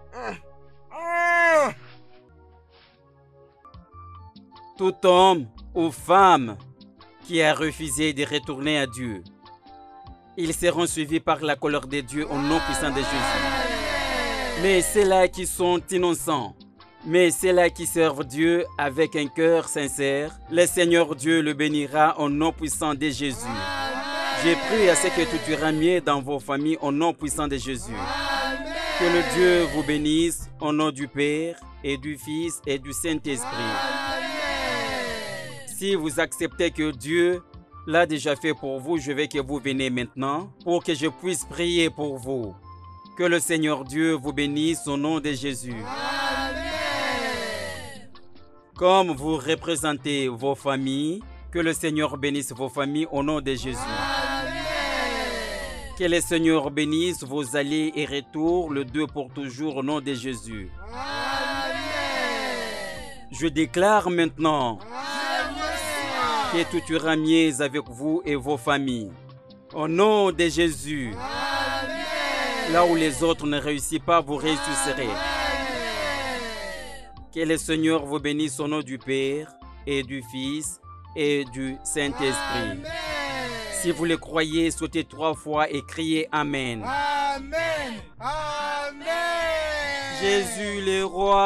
Tout homme ou femme qui a refusé de retourner à Dieu, ils seront suivis par la colère de Dieu au nom puissant de Jésus. Mais ceux-là qui sont innocents, mais ceux-là qui servent Dieu avec un cœur sincère, le Seigneur Dieu le bénira au nom puissant de Jésus. J'ai prié à ce que tout ira mieux dans vos familles au nom puissant de Jésus. Que le Dieu vous bénisse au nom du Père et du Fils et du Saint-Esprit. Si vous acceptez que Dieu l'a déjà fait pour vous, je veux que vous veniez maintenant pour que je puisse prier pour vous. Que le Seigneur Dieu vous bénisse au nom de Jésus. Comme vous représentez vos familles, que le Seigneur bénisse vos familles au nom de Jésus. Que le Seigneur bénisse vos allées et retours, le Dieu pour toujours au nom de Jésus. Je déclare maintenant que tout ira mieux avec vous et vos familles. Au nom de Jésus. Là où les autres ne réussissent pas, vous réussirez. Que le Seigneur vous bénisse au nom du Père et du Fils et du Saint-Esprit. Si vous le croyez, sautez 3 fois et criez Amen. Amen. Amen. Jésus le roi.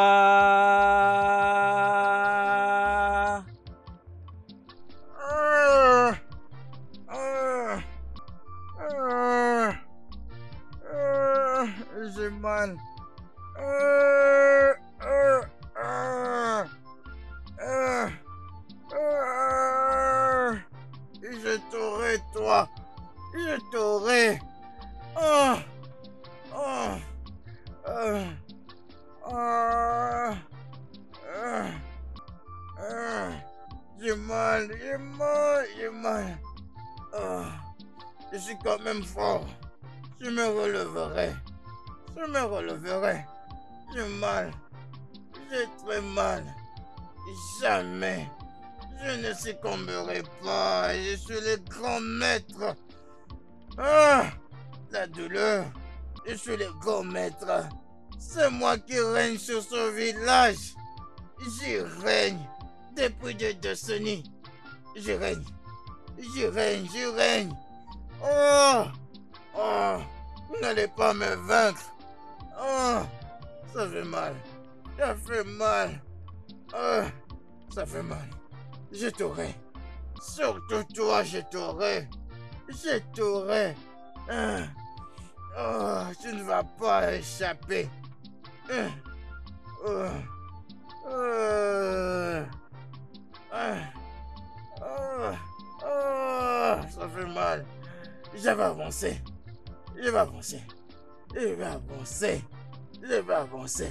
J'ai mal. Je t'aurai, toi. Je t'aurai. J'ai mal, j'ai mal, j'ai mal. Je suis quand même fort. Je me releverai. Je me releverai. J'ai mal. J'ai très mal. Jamais. Je ne succomberai pas. Je suis le grand maître. La douleur. Je suis le grand maître. C'est moi qui règne sur ce village. J'y règne depuis des décennies. J'y règne. J'y règne, j'y règne. Vous n'allez pas me vaincre. Ça fait mal. Ça fait mal. Ça fait mal. Je t'aurai. Surtout toi, je t'aurai. Je t'aurai. Tu ne vas pas échapper. Ça fait mal. Je vais avancer. Je vais avancer. Je vais avancer. Je vais avancer.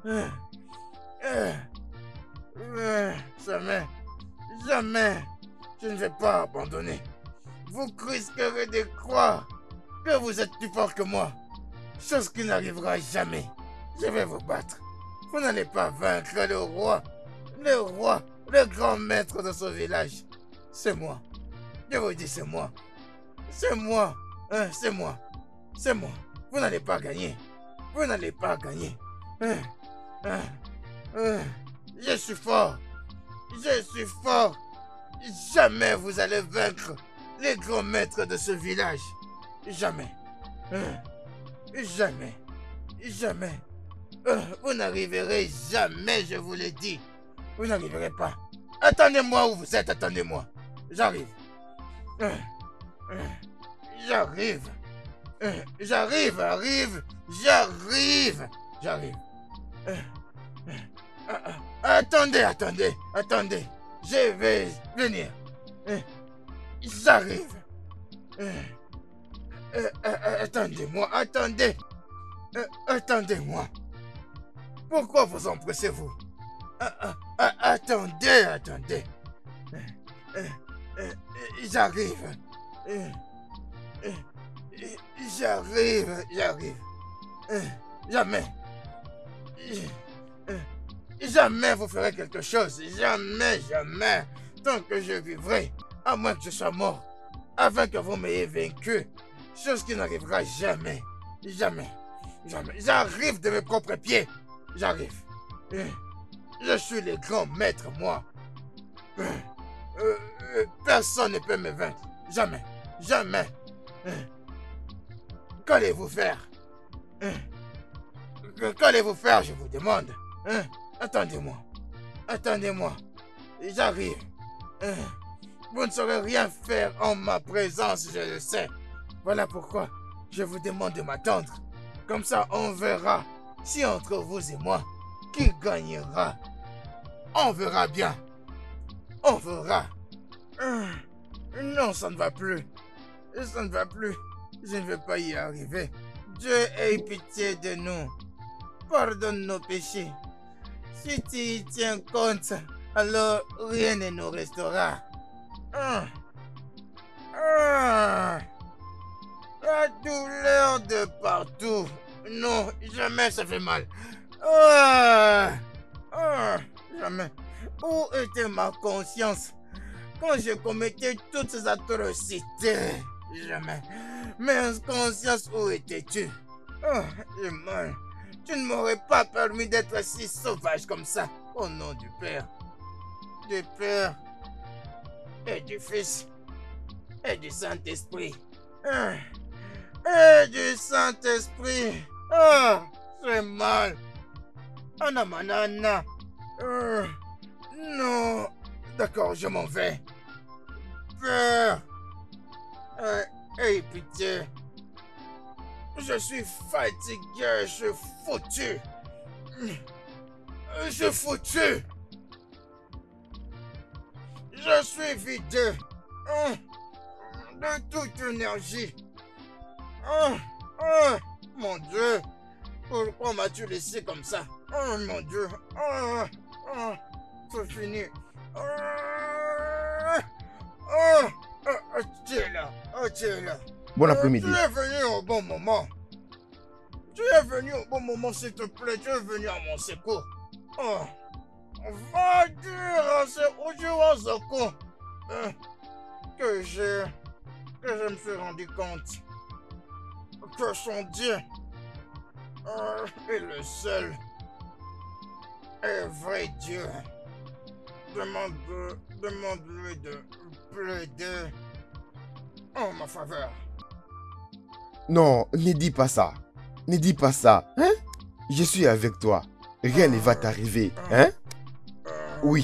Jamais. Jamais. Je ne vais pas abandonner. Vous risquerez de croire que vous êtes plus fort que moi. Chose qui n'arrivera jamais. Je vais vous battre. Vous n'allez pas vaincre le roi. Le roi, le grand maître de ce village. C'est moi. Je vous dis, c'est moi. C'est moi. C'est moi. C'est moi. Vous n'allez pas gagner. Vous n'allez pas gagner. Je suis fort. Je suis fort. Jamais vous allez vaincre les grands maîtres de ce village. Jamais. Jamais. Jamais. Vous n'arriverez jamais, je vous l'ai dit. Vous n'arriverez pas. Attendez-moi où vous êtes, attendez-moi. J'arrive. J'arrive. J'arrive, j'arrive. Attendez. Je vais venir. J'arrive. Attendez-moi, attendez. Attendez-moi. Pourquoi vous empressez-vous? Attendez. J'arrive. J'arrive. Jamais. Jamais vous ferez quelque chose. Jamais. Tant que je vivrai, à moins que je sois mort, afin que vous m'ayez vaincu. Chose qui n'arrivera jamais. Jamais. J'arrive de mes propres pieds. J'arrive. Je suis le grand maître, moi. Personne ne peut me vaincre. Jamais. Qu'allez-vous faire? Qu'allez-vous faire, je vous demande? Attendez-moi. J'arrive. Vous ne saurez rien faire en ma présence, je le sais. Voilà pourquoi je vous demande de m'attendre. Comme ça, on verra si entre vous et moi, qui gagnera. On verra bien. On verra. Non, ça ne va plus. Je ne vais pas y arriver. Dieu ait pitié de nous. Pardonne nos péchés. Si tu y tiens compte, alors rien ne nous restera. La douleur de partout. Non, jamais ça fait mal. Jamais. Où était ma conscience quand je commettais toutes ces atrocités? Jamais. Mais conscience, où étais-tu? J'ai mal. Tu ne m'aurais pas permis d'être si sauvage comme ça. Au nom du Père. Du Père. Et du Fils. Et du Saint-Esprit. Et du Saint-Esprit. J'ai mal. Anamanana. Non. D'accord, je m'en vais. Père. Aie pitié. Je suis fatigué, je suis foutu. Je suis vidé de toute énergie. Mon Dieu, pourquoi m'as-tu laissé comme ça? Oh mon Dieu, c'est fini. Tu es là. Bon après-midi. Tu es venu au bon moment. S'il te plaît. Tu es venu à mon secours. Va dire à ce Ojiwazako que je me suis rendu compte que son Dieu est le seul et vrai Dieu. Demande-lui de plaider en ma faveur. Non, ne dis pas ça. Hein? Je suis avec toi. Rien ne va t'arriver. Hein? Oui.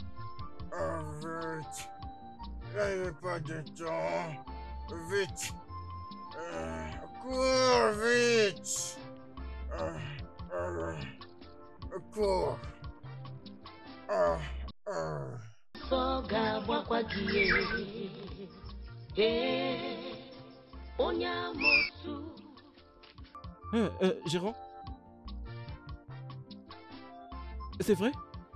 Vite. N'ayez pas de temps. Vite. Cours vite. Cours. Soga wakwagie. Onyamosu. Gérant? C'est vrai?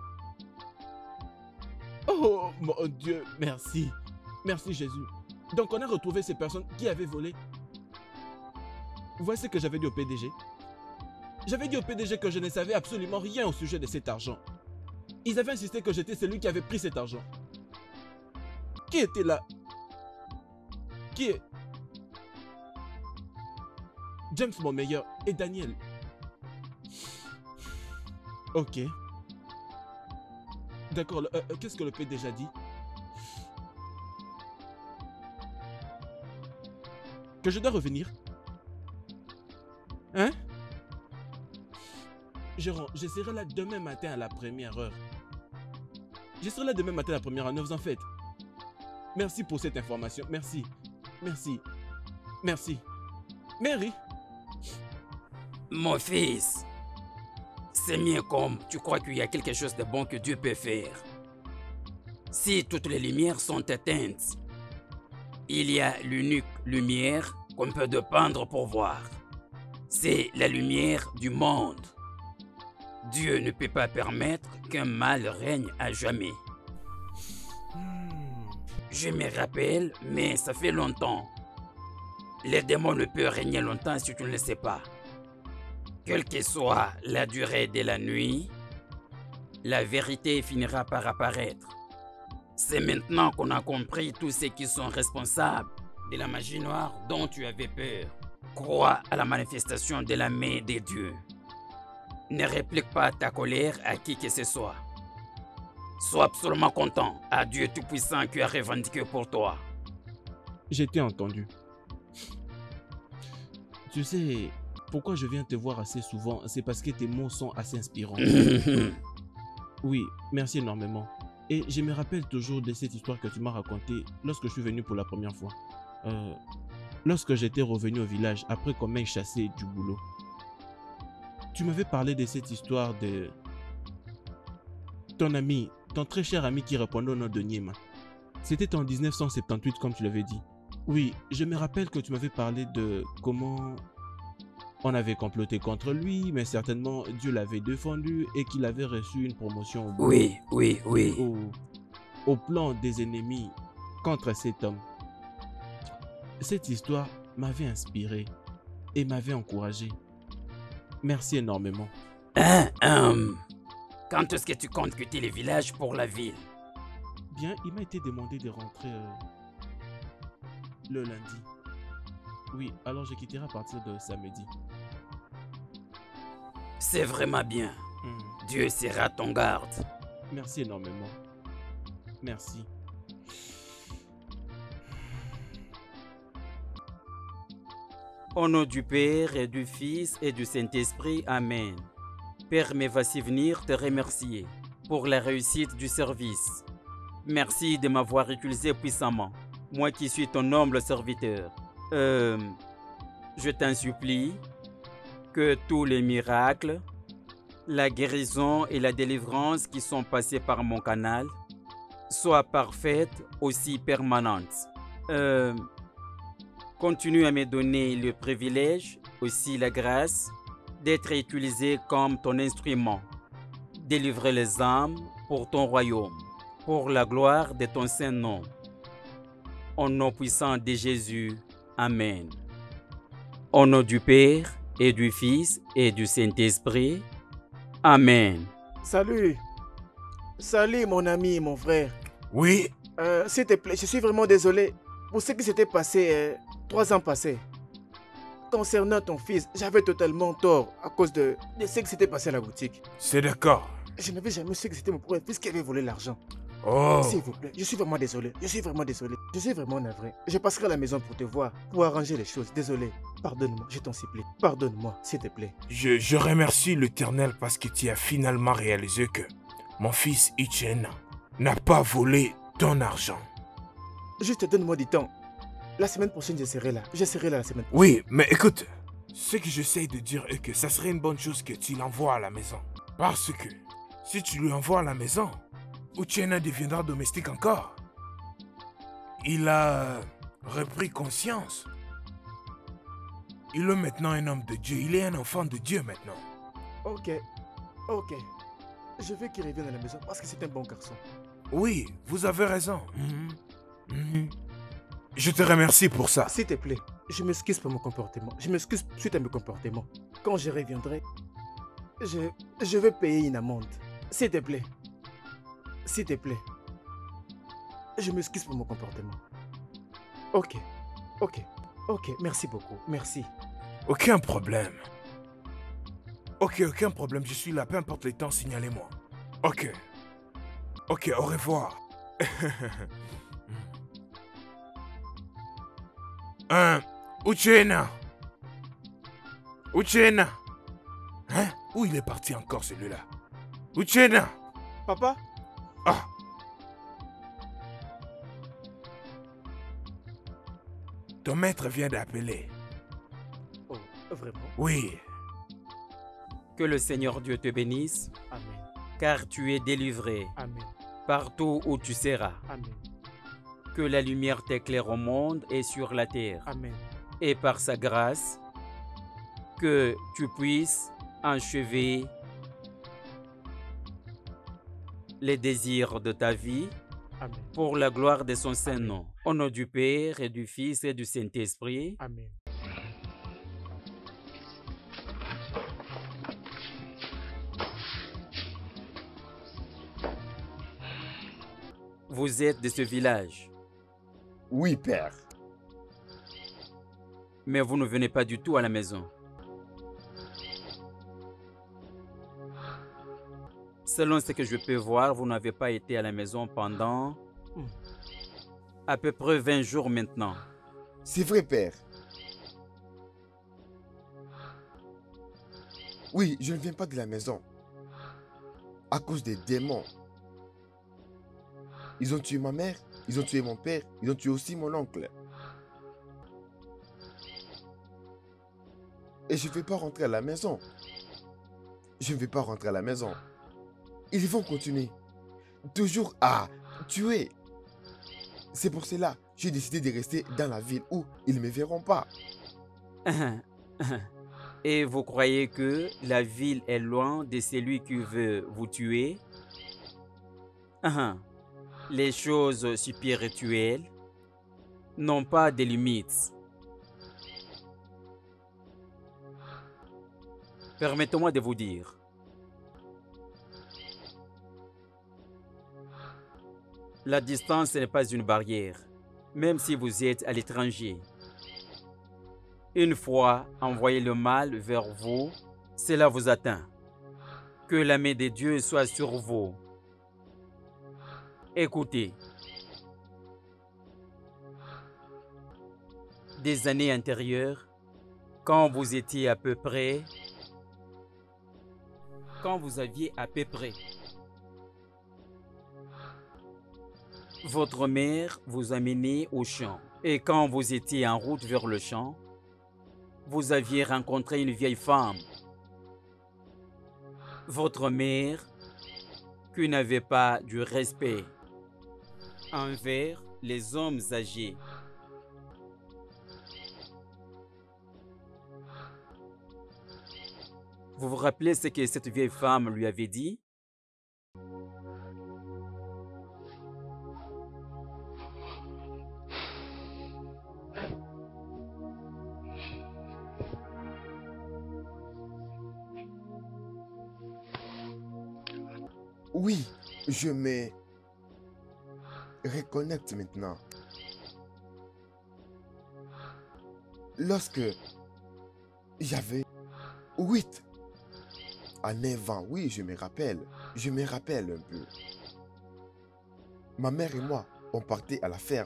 Oh mon Dieu, merci. Merci Jésus. Donc on a retrouvé ces personnes qui avaient volé. Voici ce que j'avais dit au PDG. J'avais dit au PDG que je ne savais absolument rien au sujet de cet argent. Ils avaient insisté que j'étais celui qui avait pris cet argent. Qui était là? Qui est? James, mon meilleur, et Daniel. Ok. D'accord, qu'est-ce que le PDG a dit? Que je dois revenir? Hein? Je serai là demain matin à la première heure. Je serai là demain matin à la première heure, ne vous en faites. Merci pour cette information, merci. Mary? Mon fils, c'est bien comme tu crois qu'il y a quelque chose de bon que Dieu peut faire. Si toutes les lumières sont éteintes, il y a l'unique lumière qu'on peut dépendre pour voir. C'est la lumière du monde. Dieu ne peut pas permettre qu'un mal règne à jamais. Je me rappelle, mais ça fait longtemps. Les démons ne peuvent régner longtemps si tu ne le sais pas. Quelle que soit la durée de la nuit, la vérité finira par apparaître. C'est maintenant qu'on a compris tous ceux qui sont responsables de la magie noire dont tu avais peur. Crois à la manifestation de la main de Dieu. Ne réplique pas ta colère à qui que ce soit. Sois absolument content à Dieu Tout-Puissant qui a revendiqué pour toi. J'ai été entendu. Tu sais, pourquoi je viens te voir assez souvent, c'est parce que tes mots sont assez inspirants. Oui, merci énormément. Et je me rappelle toujours de cette histoire que tu m'as racontée lorsque je suis venu pour la première fois. Lorsque j'étais revenu au village après qu'on m'ait chassé du boulot. Tu m'avais parlé de cette histoire de ton ami, ton très cher ami qui répondait au nom de Niema. C'était en 1978 comme tu l'avais dit. Oui, je me rappelle que tu m'avais parlé de comment on avait comploté contre lui, mais certainement Dieu l'avait défendu et qu'il avait reçu une promotion au boulot. Oui. Au plan des ennemis contre cet homme. Cette histoire m'avait inspiré et m'avait encouragé. Merci énormément. Quand est-ce que tu comptes quitter le village pour la ville? Bien, il m'a été demandé de rentrer le lundi. Oui, alors je quitterai à partir de samedi. C'est vraiment bien. Dieu sera ton garde. Merci énormément. Merci. Au nom du Père et du Fils et du Saint-Esprit, Amen. Père, me voici venir te remercier pour la réussite du service. Merci de m'avoir utilisé puissamment, moi qui suis ton humble serviteur. Je t'en supplie que tous les miracles, la guérison et la délivrance qui sont passés par mon canal soient parfaites, aussi permanentes. Continue à me donner le privilège, aussi la grâce, d'être utilisé comme ton instrument. Délivrer les âmes pour ton royaume, pour la gloire de ton saint nom. Au nom puissant de Jésus, Amen. Au nom du Père et du Fils et du Saint-Esprit, Amen. Salut. Salut mon ami et mon frère. Oui. S'il te plaît, je suis vraiment désolé pour ce qui s'était passé 3 ans passés. Concernant ton fils, j'avais totalement tort à cause de ce qui s'était passé à la boutique. C'est d'accord. Je n'avais jamais su que c'était mon propre fils qui avait volé l'argent. Oh. S'il vous plaît, je suis vraiment désolé. Je suis vraiment navré. Je passerai à la maison pour te voir, pour arranger les choses. Désolé. Pardonne-moi, je t'en supplie. Pardonne-moi, s'il te plaît. Je remercie l'Éternel parce que tu as finalement réalisé que mon fils Ichena n'a pas volé ton argent. Juste donne-moi du temps. La semaine prochaine, je serai là. Je serai là la semaine prochaine. Oui, mais écoute, ce que j'essaie de dire est que ça serait une bonne chose que tu l'envoies à la maison. Parce que si tu lui envoies à la maison, Uchena deviendra domestique encore. Il a repris conscience. Il est maintenant un homme de Dieu. Il est un enfant de Dieu maintenant. Ok. Je veux qu'il revienne à la maison parce que c'est un bon garçon. Oui, vous avez raison. Je te remercie pour ça. S'il te plaît, je m'excuse pour mon comportement. Je m'excuse suite à mes comportements. Quand je reviendrai, je vais payer une amende. S'il te plaît. S'il te plaît. Je m'excuse pour mon comportement. Ok. Merci beaucoup. Merci. Aucun problème. Aucun problème. Je suis là. Peu importe les temps, signalez-moi. Ok, au revoir. Uchena. Hein? Où il est parti encore celui-là? Uchena. Papa? Ah. Ton maître vient d'appeler. Oh, vraiment? Oui. Que le Seigneur Dieu te bénisse. Amen. Car tu es délivré. Amen. Partout où tu seras. Amen. Que la lumière t'éclaire au monde et sur la terre. Amen. Et par sa grâce, que tu puisses achever les désirs de ta vie Amen. Pour la gloire de son Saint-Nom. Au nom du Père et du Fils et du Saint-Esprit. Amen. Vous êtes de ce village? Oui, Père. Mais vous ne venez pas du tout à la maison. Selon ce que je peux voir, vous n'avez pas été à la maison pendant à peu près 20 jours maintenant. C'est vrai, Père. Oui, je ne viens pas de la maison. À cause des démons. Ils ont tué ma mère, ils ont tué mon père, ils ont tué aussi mon oncle. Et je ne vais pas rentrer à la maison. Je ne vais pas rentrer à la maison. Ils vont continuer. Toujours à tuer. C'est pour cela que j'ai décidé de rester dans la ville où ils ne me verront pas. Et vous croyez que la ville est loin de celui qui veut vous tuer? Les choses spirituelles n'ont pas de limites. Permettez-moi de vous dire. La distance n'est pas une barrière, même si vous êtes à l'étranger. Une fois envoyé le mal vers vous, cela vous atteint. Que la main de Dieu soit sur vous. Écoutez. Des années antérieures, quand vous étiez à peu près, quand vous aviez à peu près, votre mère vous a mené au champ. Et quand vous étiez en route vers le champ, vous aviez rencontré une vieille femme. Votre mère, qui n'avait pas du respect envers les hommes âgés. Vous vous rappelez ce que cette vieille femme lui avait dit? Oui, je me reconnecte maintenant. Lorsque j'avais 8 à 9 ans, oui, je me rappelle un peu. Ma mère et moi, on partait à la ferme.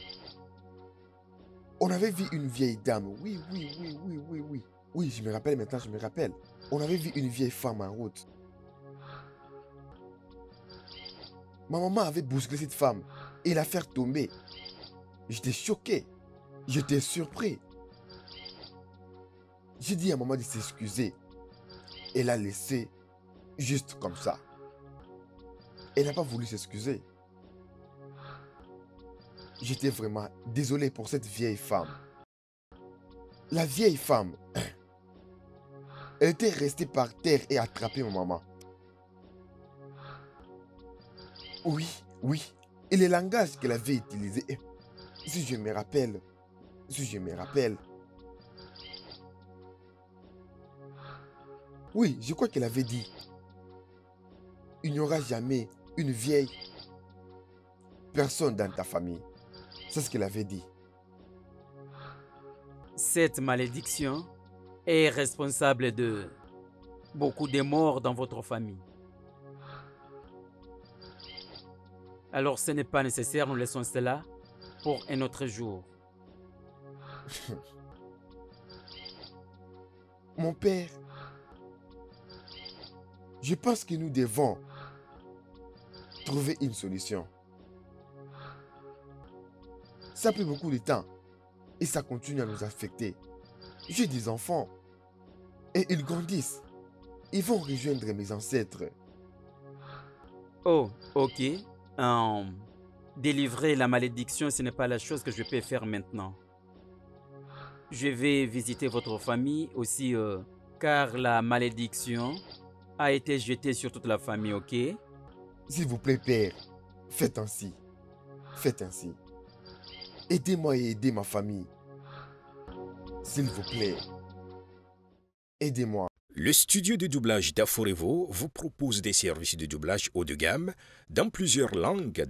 On avait vu une vieille dame, oui. Oui, je me rappelle maintenant, je me rappelle. On avait vu une vieille femme en route. Ma maman avait bousculé cette femme et la faire tomber. J'étais choqué. J'étais surpris. J'ai dit à maman de s'excuser. Elle a laissé juste comme ça. Elle n'a pas voulu s'excuser. J'étais vraiment désolé pour cette vieille femme. La vieille femme, elle était restée par terre et attrapée ma maman. Oui. Et le langage qu'elle avait utilisé, si je me rappelle. Oui, je crois qu'elle avait dit, il n'y aura jamais une vieille personne dans ta famille. C'est ce qu'elle avait dit. Cette malédiction est responsable de beaucoup de morts dans votre famille. Alors ce n'est pas nécessaire, nous laissons cela pour un autre jour. Mon père, je pense que nous devons trouver une solution. Ça prend beaucoup de temps et ça continue à nous affecter. J'ai des enfants et ils grandissent. Ils vont rejoindre mes ancêtres. Oh, ok. Délivrer la malédiction, ce n'est pas la chose que je peux faire maintenant. Je vais visiter votre famille aussi, car la malédiction a été jetée sur toute la famille, ok? S'il vous plaît, père, faites ainsi. Faites ainsi. Aidez-moi et aidez ma famille. S'il vous plaît. Aidez-moi. Le studio de doublage d'Aforevo vous propose des services de doublage haut de gamme dans plusieurs langues